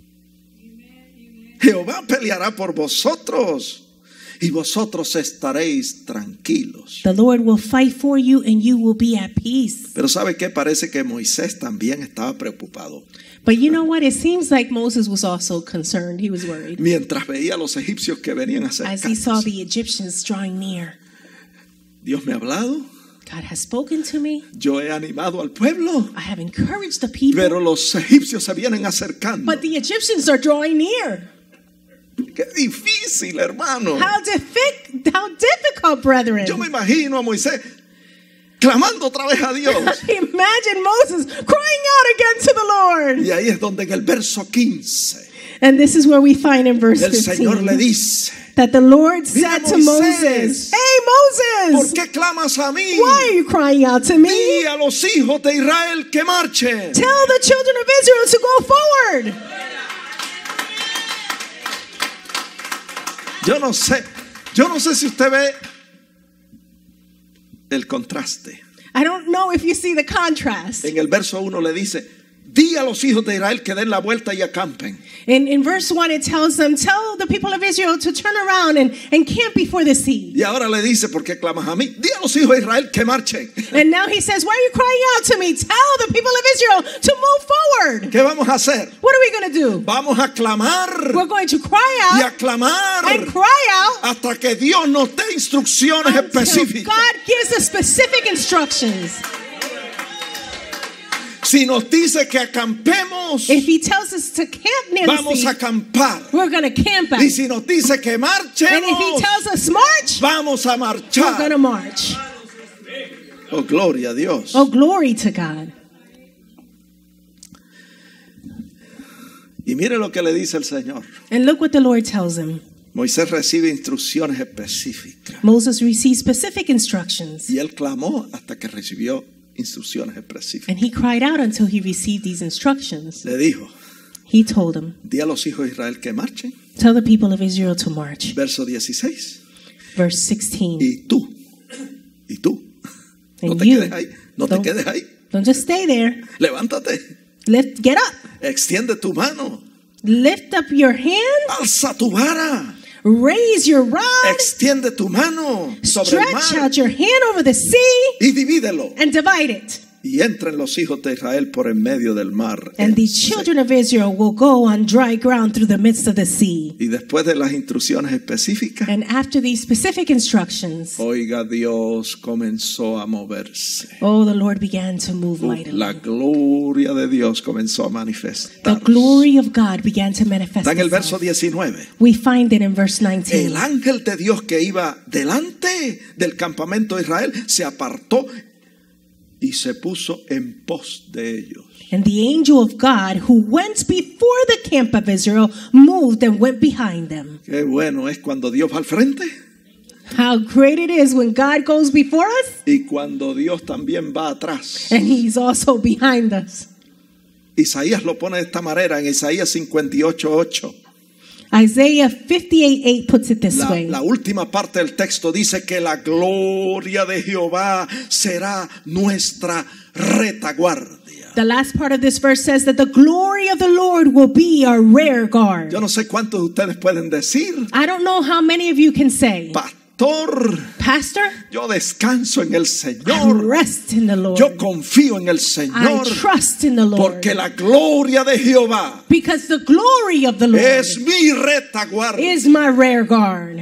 Jehová peleará por vosotros y vosotros estaréis tranquilos. The Lord will fight for you and you will be at peace. Pero ¿sabe qué? Parece que Moisés también estaba preocupado. But you know what? It seems like Moses was also concerned. He was worried Mientras veía a los egipcios que venían as he saw acercándose. the Egyptians drawing near. Dios me ha hablado, God has spoken to me. yo he animado al pueblo, I have encouraged the people. pero los egipcios se vienen acercando. But the Egyptians are drawing near. Qué difícil, hermano. How difficult, brethren. Yo me imagino a Moisés clamando otra vez a Dios. Imagine Moses crying out again to the Lord. Y ahí es donde en el verso 15 And this is where we find in verse el Señor le 15 dice: that the Lord said to Moisés, Moses, hey ¿por Moses, qué clamas a mí? why are you crying out to me? Di a los hijos de Israel que marchen. Tell the children of Israel to go forward. Yo no sé si usted ve el contraste. I don't know if you see the contrast. En el verso 1 le dice: di a los hijos de Israel que den la vuelta y acampen. In verse 1 it tells them, tell the people of Israel to turn around and camp before the sea. Y ahora le dice: ¿por qué clamas a mí? Di a los hijos de Israel que marchen. And now he says, why are you crying out to me? Tell the people of Israel to move forward. ¿Qué vamos a hacer? What are we going to do? Vamos a clamar We're going to cry y out a clamar and cry out hasta que Dios nos dé instrucciones until específicas. God gives us specific instructions. Si nos dice que acampemos, If he tells us to camp near the vamos sea, a acampar. we're going to camp out. Y si nos dice que And if he marchemos, tells us march, vamos a we're going marchar. to march. Oh, gloria a Dios. Oh, glory to God. Y mire lo que le dice el Señor. And look what the Lord tells him. Moisés recibe instrucciones específicas. Moses received specific instructions. Y él clamó hasta que recibió instrucciones específicas. And he cried out until he received these instructions. Le dijo: He told him, di a los hijos de Israel que marchen. tell the people of Israel to march. Verso 16. Verse 16. Y tú. No And te you, quedes ahí. No te quedes ahí. don't just stay there. Levántate. Get up. Extiende tu mano. Lift up your hand. Alza tu vara. Raise your rod. Extiende tu mano sobre el Stretch mar out your hand over the sea y divídelo. and divide it. Y entren los hijos de Israel por en medio del mar. And the children of Israel will go on dry ground through the midst of the sea. Y después de las instrucciones específicas, And after these specific instructions, oiga, Dios comenzó a moverse. oh, the Lord began to move mightily. La gloria de Dios comenzó a The manifestar. glory of God began to manifest Está en el verso itself. 19. We find it in verse 19. El ángel de Dios que iba delante del campamento de Israel se apartó y se puso en pos de ellos. And the angel of God who went before the camp of Israel moved and went behind them. Qué bueno es cuando Dios va al frente How great it is when God goes before us y cuando Dios también va atrás. and he's also behind us. Isaías lo pone de esta manera en Isaías 58:8. Isaiah 58:8 puts it this way. La última parte del texto dice que la gloria de Jehová será nuestra retaguardia. The last part of this verse says that the glory of the Lord will be our rear guard. Yo no sé cuántos de ustedes pueden decir: I don't know how many of you can say, Pastor, yo descanso en el I Señor. rest in the Lord. Yo confío en el I Señor. trust in the Lord. Porque la gloria de Jehová Because the glory of the Lord es mi retaguardia. is my rear guard.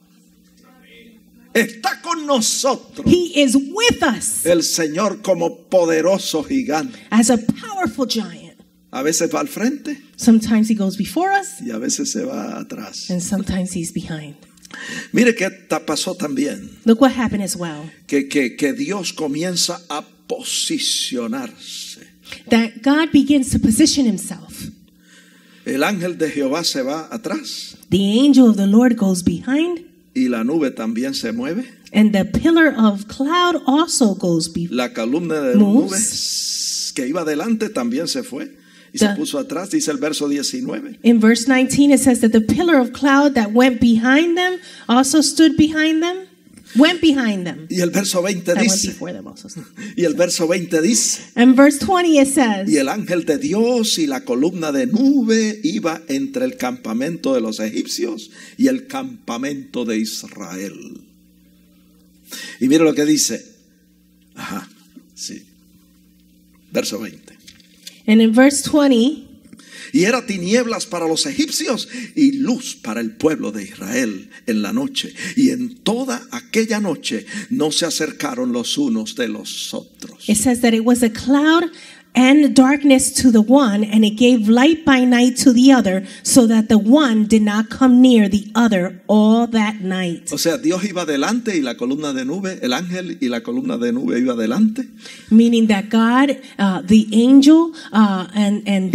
Está con nosotros He is with us el Señor como poderoso gigante. as a powerful giant. A veces va al frente Sometimes he goes before us y a veces se va atrás. and sometimes he's behind. Mire qué pasó también. Look what happened as well. Que Dios comienza a posicionarse. That God begins to position himself. El ángel de Jehová se va atrás The angel of the Lord goes behind, y la nube también se mueve. and the pillar of cloud also goes before. La columna de Moves. nubes que iba adelante también se fue y se puso atrás, dice el verso 19. In verse 19 it says that the pillar of cloud that went behind them also stood behind them, went behind them. Y el verso 20 That went dice, before them also stood. y el verso 20 dice, And verse 20 it says, y el ángel de Dios y la columna de nube iba entre el campamento de los egipcios y el campamento de Israel. Y mira lo que dice. Ajá, sí. Verso 20. and in verse 20, Y era tinieblas para los egipcios y luz para el pueblo de Israel en la noche. Y en toda aquella noche no se acercaron los unos de los otros. it says that it was a cloud and darkness to the one, and it gave light by night to the other, so that the one did not come near the other all that night. O sea, Dios iba adelante y la columna de nube, el ángel y la columna de nube iba adelante. Meaning that God, the angel, and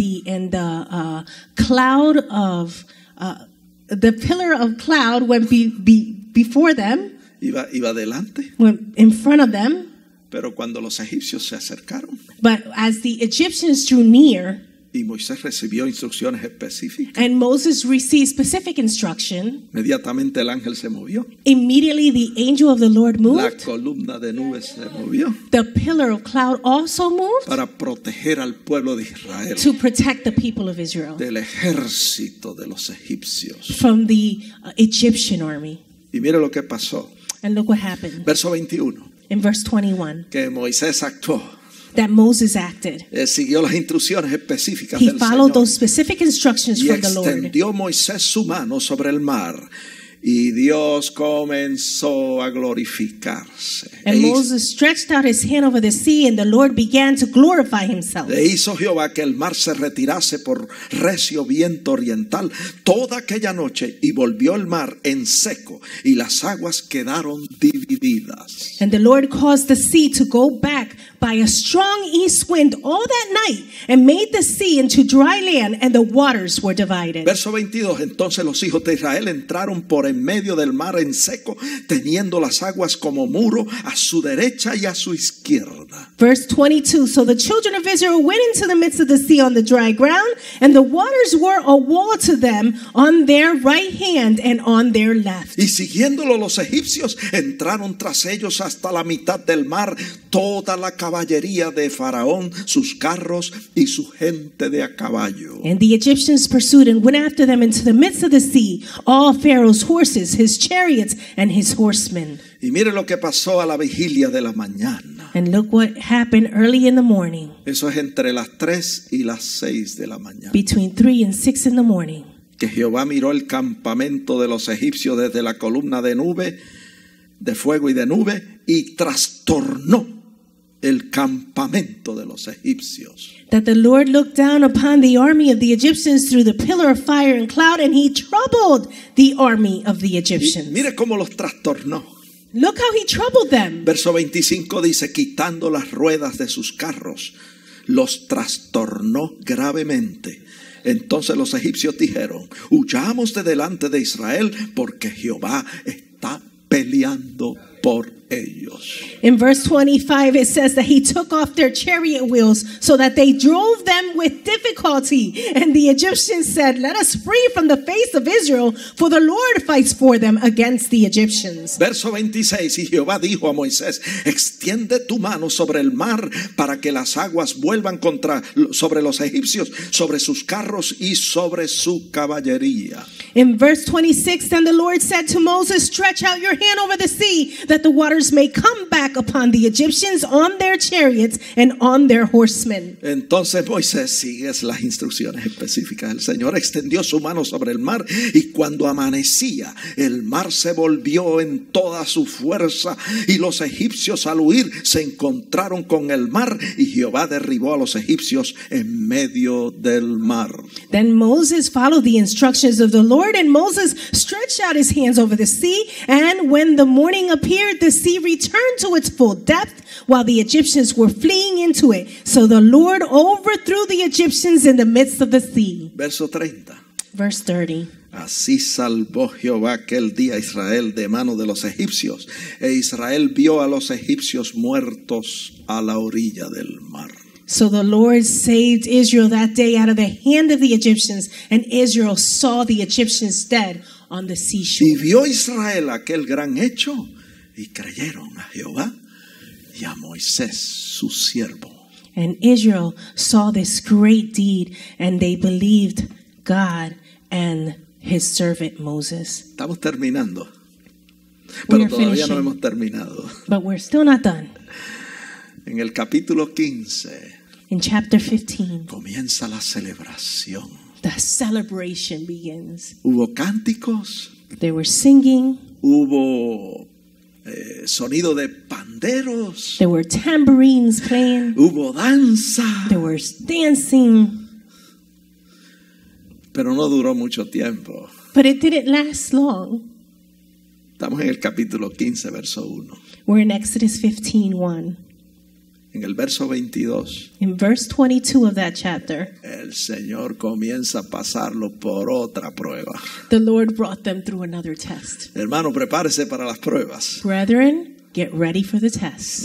the cloud of the pillar of cloud went before them, Iba adelante. went in front of them. Pero cuando los egipcios se acercaron But as the Egyptians drew near, y Moisés recibió instrucciones específicas, and Moses received specific instruction, inmediatamente el ángel se movió. immediately the angel of the Lord La moved. columna de nube se movió The pillar of cloud also moved para proteger al pueblo de Israel to protect the people of Israel del ejército de los egipcios. from the Egyptian army. Y mire lo que pasó. And look what happened Verso 21, in verse 21, que Moisés actuó, that Moses acted. siguió las instrucciones específicas He del followed Señor. those specific instructions Y from the Lord. extendió Moisés su mano sobre el mar y Dios comenzó a glorificarse. And Moses stretched out his hand over the sea, and the Lord began to glorify himself. E hizo Jehová que el mar se retirase por recio viento oriental toda aquella noche y volvió el mar en seco y las aguas quedaron divididas. And the Lord caused the sea to go back by a strong east wind all that night, and made the sea into dry land, and the waters were divided. Verso 22, entonces los hijos de Israel entraron por en medio del mar en seco, teniendo las aguas como muro a su derecha y a su izquierda. Verse 22, so the children of Israel went into the midst of the sea on the dry ground, and the waters were a wall to them on their right hand and on their left. Y siguiéndolo los egipcios entraron tras ellos hasta la mitad del mar toda la caballería de Faraón, sus carros y su gente de a caballo. And the Egyptians pursued and went after them into the midst of the sea, all Pharaoh's horses, his chariots, and his horsemen. Y mire lo que pasó a la vigilia de la mañana. And look what happened early in the morning, Eso es entre las 3 y las 6 de la mañana. between 3 and 6 in the morning. Que Jehová miró el campamento de los egipcios desde la columna de nube, de fuego y de nube, y trastornó el campamento de los egipcios. That the Lord looked down upon the army of the Egyptians through the pillar of fire and cloud, and he troubled the army of the Y Egyptians. mire cómo los trastornó. Look how he troubled them. Verso 25 dice, quitando las ruedas de sus carros, los trastornó gravemente. Entonces los egipcios dijeron, huyamos de delante de Israel porque Jehová está peleando por ellos. In verse 25, it says that he took off their chariot wheels so that they drove them with difficulty. And the Egyptians said, let us flee from the face of Israel, for the Lord fights for them against the Egyptians. Verso 26, y Jehová dijo a Moisés, extiende tu mano sobre el mar para que las aguas vuelvan sobre los egipcios, sobre sus carros y sobre su caballería. In verse 26, then the Lord said to Moses, stretch out your hand over the sea, that the waters may come back upon the Egyptians on their chariots and on their horsemen. Entonces Moisés sigue las instrucciones específicas. El Señor extendió su mano sobre el mar y cuando amanecía el mar se volvió en toda su fuerza y los egipcios al huir se encontraron con el mar y Jehová derribó a los egipcios en medio del mar. Then Moses followed the instructions of the Lord, and Moses stretched out his hands over the sea, and when the morning appeared, the sea returned to its full depth while the Egyptians were fleeing into it. So the Lord overthrew the Egyptians in the midst of the sea. Verso 30. Verse 30. Así salvó Jehová aquel día a Israel de mano de los egipcios, e Israel vio a los egipcios muertos a la orilla del mar. So the Lord saved Israel that day out of the hand of the Egyptians, and Israel saw the Egyptians dead on the seashore. Y vio Israel aquel gran hecho, y creyeron a Jehová y a Moisés su siervo. And Israel saw this great deed, and they believed God and his servant Moses. Estamos terminando, We pero are todavía no finishing. hemos terminado. But we're still not done. En el capítulo 15 In chapter 15, comienza la celebración. the celebration begins. Hubo cánticos, They were singing, hubo sonido de panderos, There were tambourines playing. hubo danza, There was dancing. pero no duró mucho tiempo. But it didn't last long. Estamos en el capítulo 15, verso 1. We're in Exodus 15:1. En el verso 22, In verse 22 of that chapter, el Señor comienza a pasarlo por otra prueba. the Lord brought them through another test. Hermano, prepárese para las pruebas. Brethren, get ready for the test.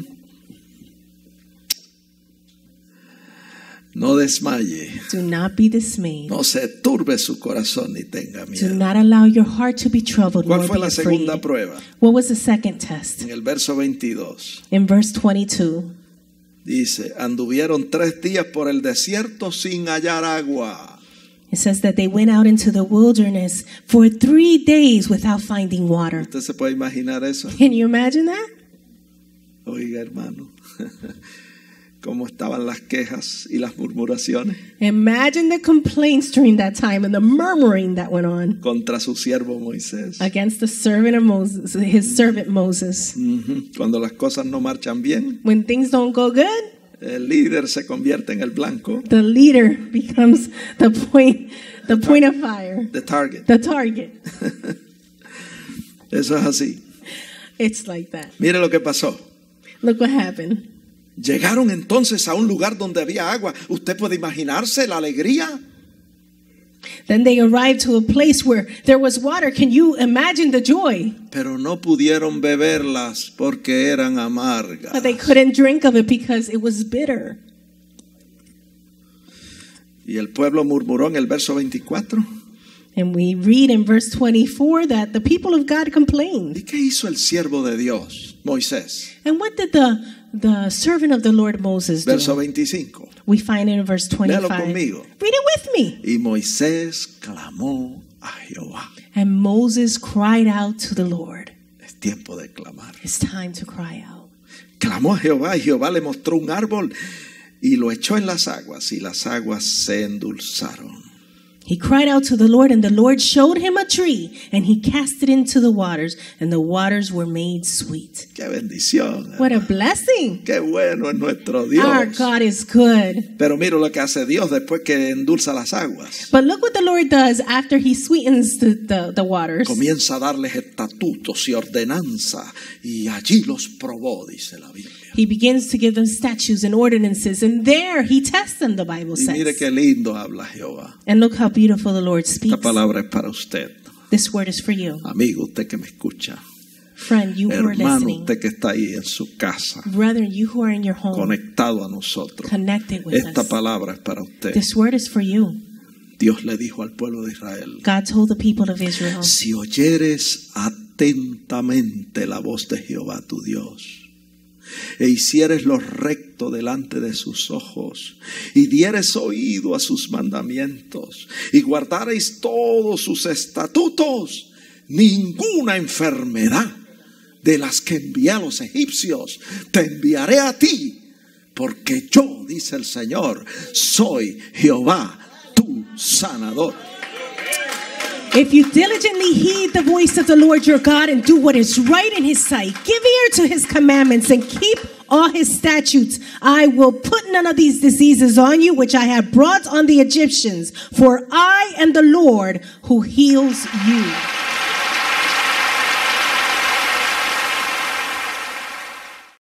No desmaye, Do not be dismayed. no se turbe su corazón ni tenga Do miedo. not allow your heart to be troubled ¿Cuál nor fue be la afraid. segunda prueba? What was the second test? En el verso 22 In verse 22, dice, anduvieron 3 días por el desierto sin hallar agua. it says that they went out into the wilderness for 3 days without finding water. ¿Usted se puede imaginar eso? Can you imagine that? Oiga, hermano, cómo estaban las quejas y las murmuraciones Imagine the complaints during that time and the murmuring that went on contra su siervo Moisés. against the servant of Moses, his servant Moses. Cuando las cosas no marchan bien, When things don't go good, el líder se convierte en el blanco, the leader becomes the point of fire, the target. the target. Eso es así. It's like that. Mire lo que pasó. Look what happened. Llegaron entonces a un lugar donde había agua. ¿Usted puede imaginarse la alegría? Then they arrived to a place where there was water. Can you imagine the joy? Pero no pudieron beberlas porque eran amargas. But they couldn't drink of it because it was bitter. Y el pueblo murmuró en el verso 24. And we read in verse 24 that the people of God complained. ¿Y qué hizo el siervo de Dios, Moisés? And what did the servant of the Lord Moses do? Verso 25. We find it in verse 25. Léalo conmigo. Read it with me. Y Moisés clamó a Jehová. And Moses cried out to the Lord. Es tiempo de clamar. It's time to cry out. Clamó a Jehová y Jehová le mostró un árbol y lo echó en las aguas y las aguas se endulzaron. He cried out to the Lord, and the Lord showed him a tree, and he cast it into the waters, and the waters were made sweet. ¡Qué bendición! What a blessing! ¡Qué bueno es nuestro Dios! Our God is good. Pero mira lo que hace Dios después que endulza las aguas. But look what the Lord does after he sweetens the waters. Comienza a darles estatutos y ordenanza y allí los probó, dice la Biblia. He begins to give them statutes and ordinances, and there he tests them, the Bible Y mire says. qué lindo habla Jehová. And look how beautiful the Lord Esta speaks. palabra es para usted, This word is for you. amigo, usted que me escucha, Friend, you who are hermano, listening. usted que está ahí en su casa, Brethren, you who are in your home, conectado a nosotros. connected with Esta us. palabra es para usted. This word is for you. Dios le dijo al pueblo de Israel: God told the people of Israel, si oyeres atentamente la voz de Jehová tu Dios, e hicieres lo recto delante de sus ojos, y dieres oído a sus mandamientos, y guardareis todos sus estatutos, ninguna enfermedad de las que envié a los egipcios te enviaré a ti, porque yo, dice el Señor, soy Jehová tu sanador. if you diligently heed the voice of the Lord your God and do what is right in his sight, give ear to his commandments and keep all his statutes, I will put none of these diseases on you which I have brought on the Egyptians, for I am the Lord who heals you.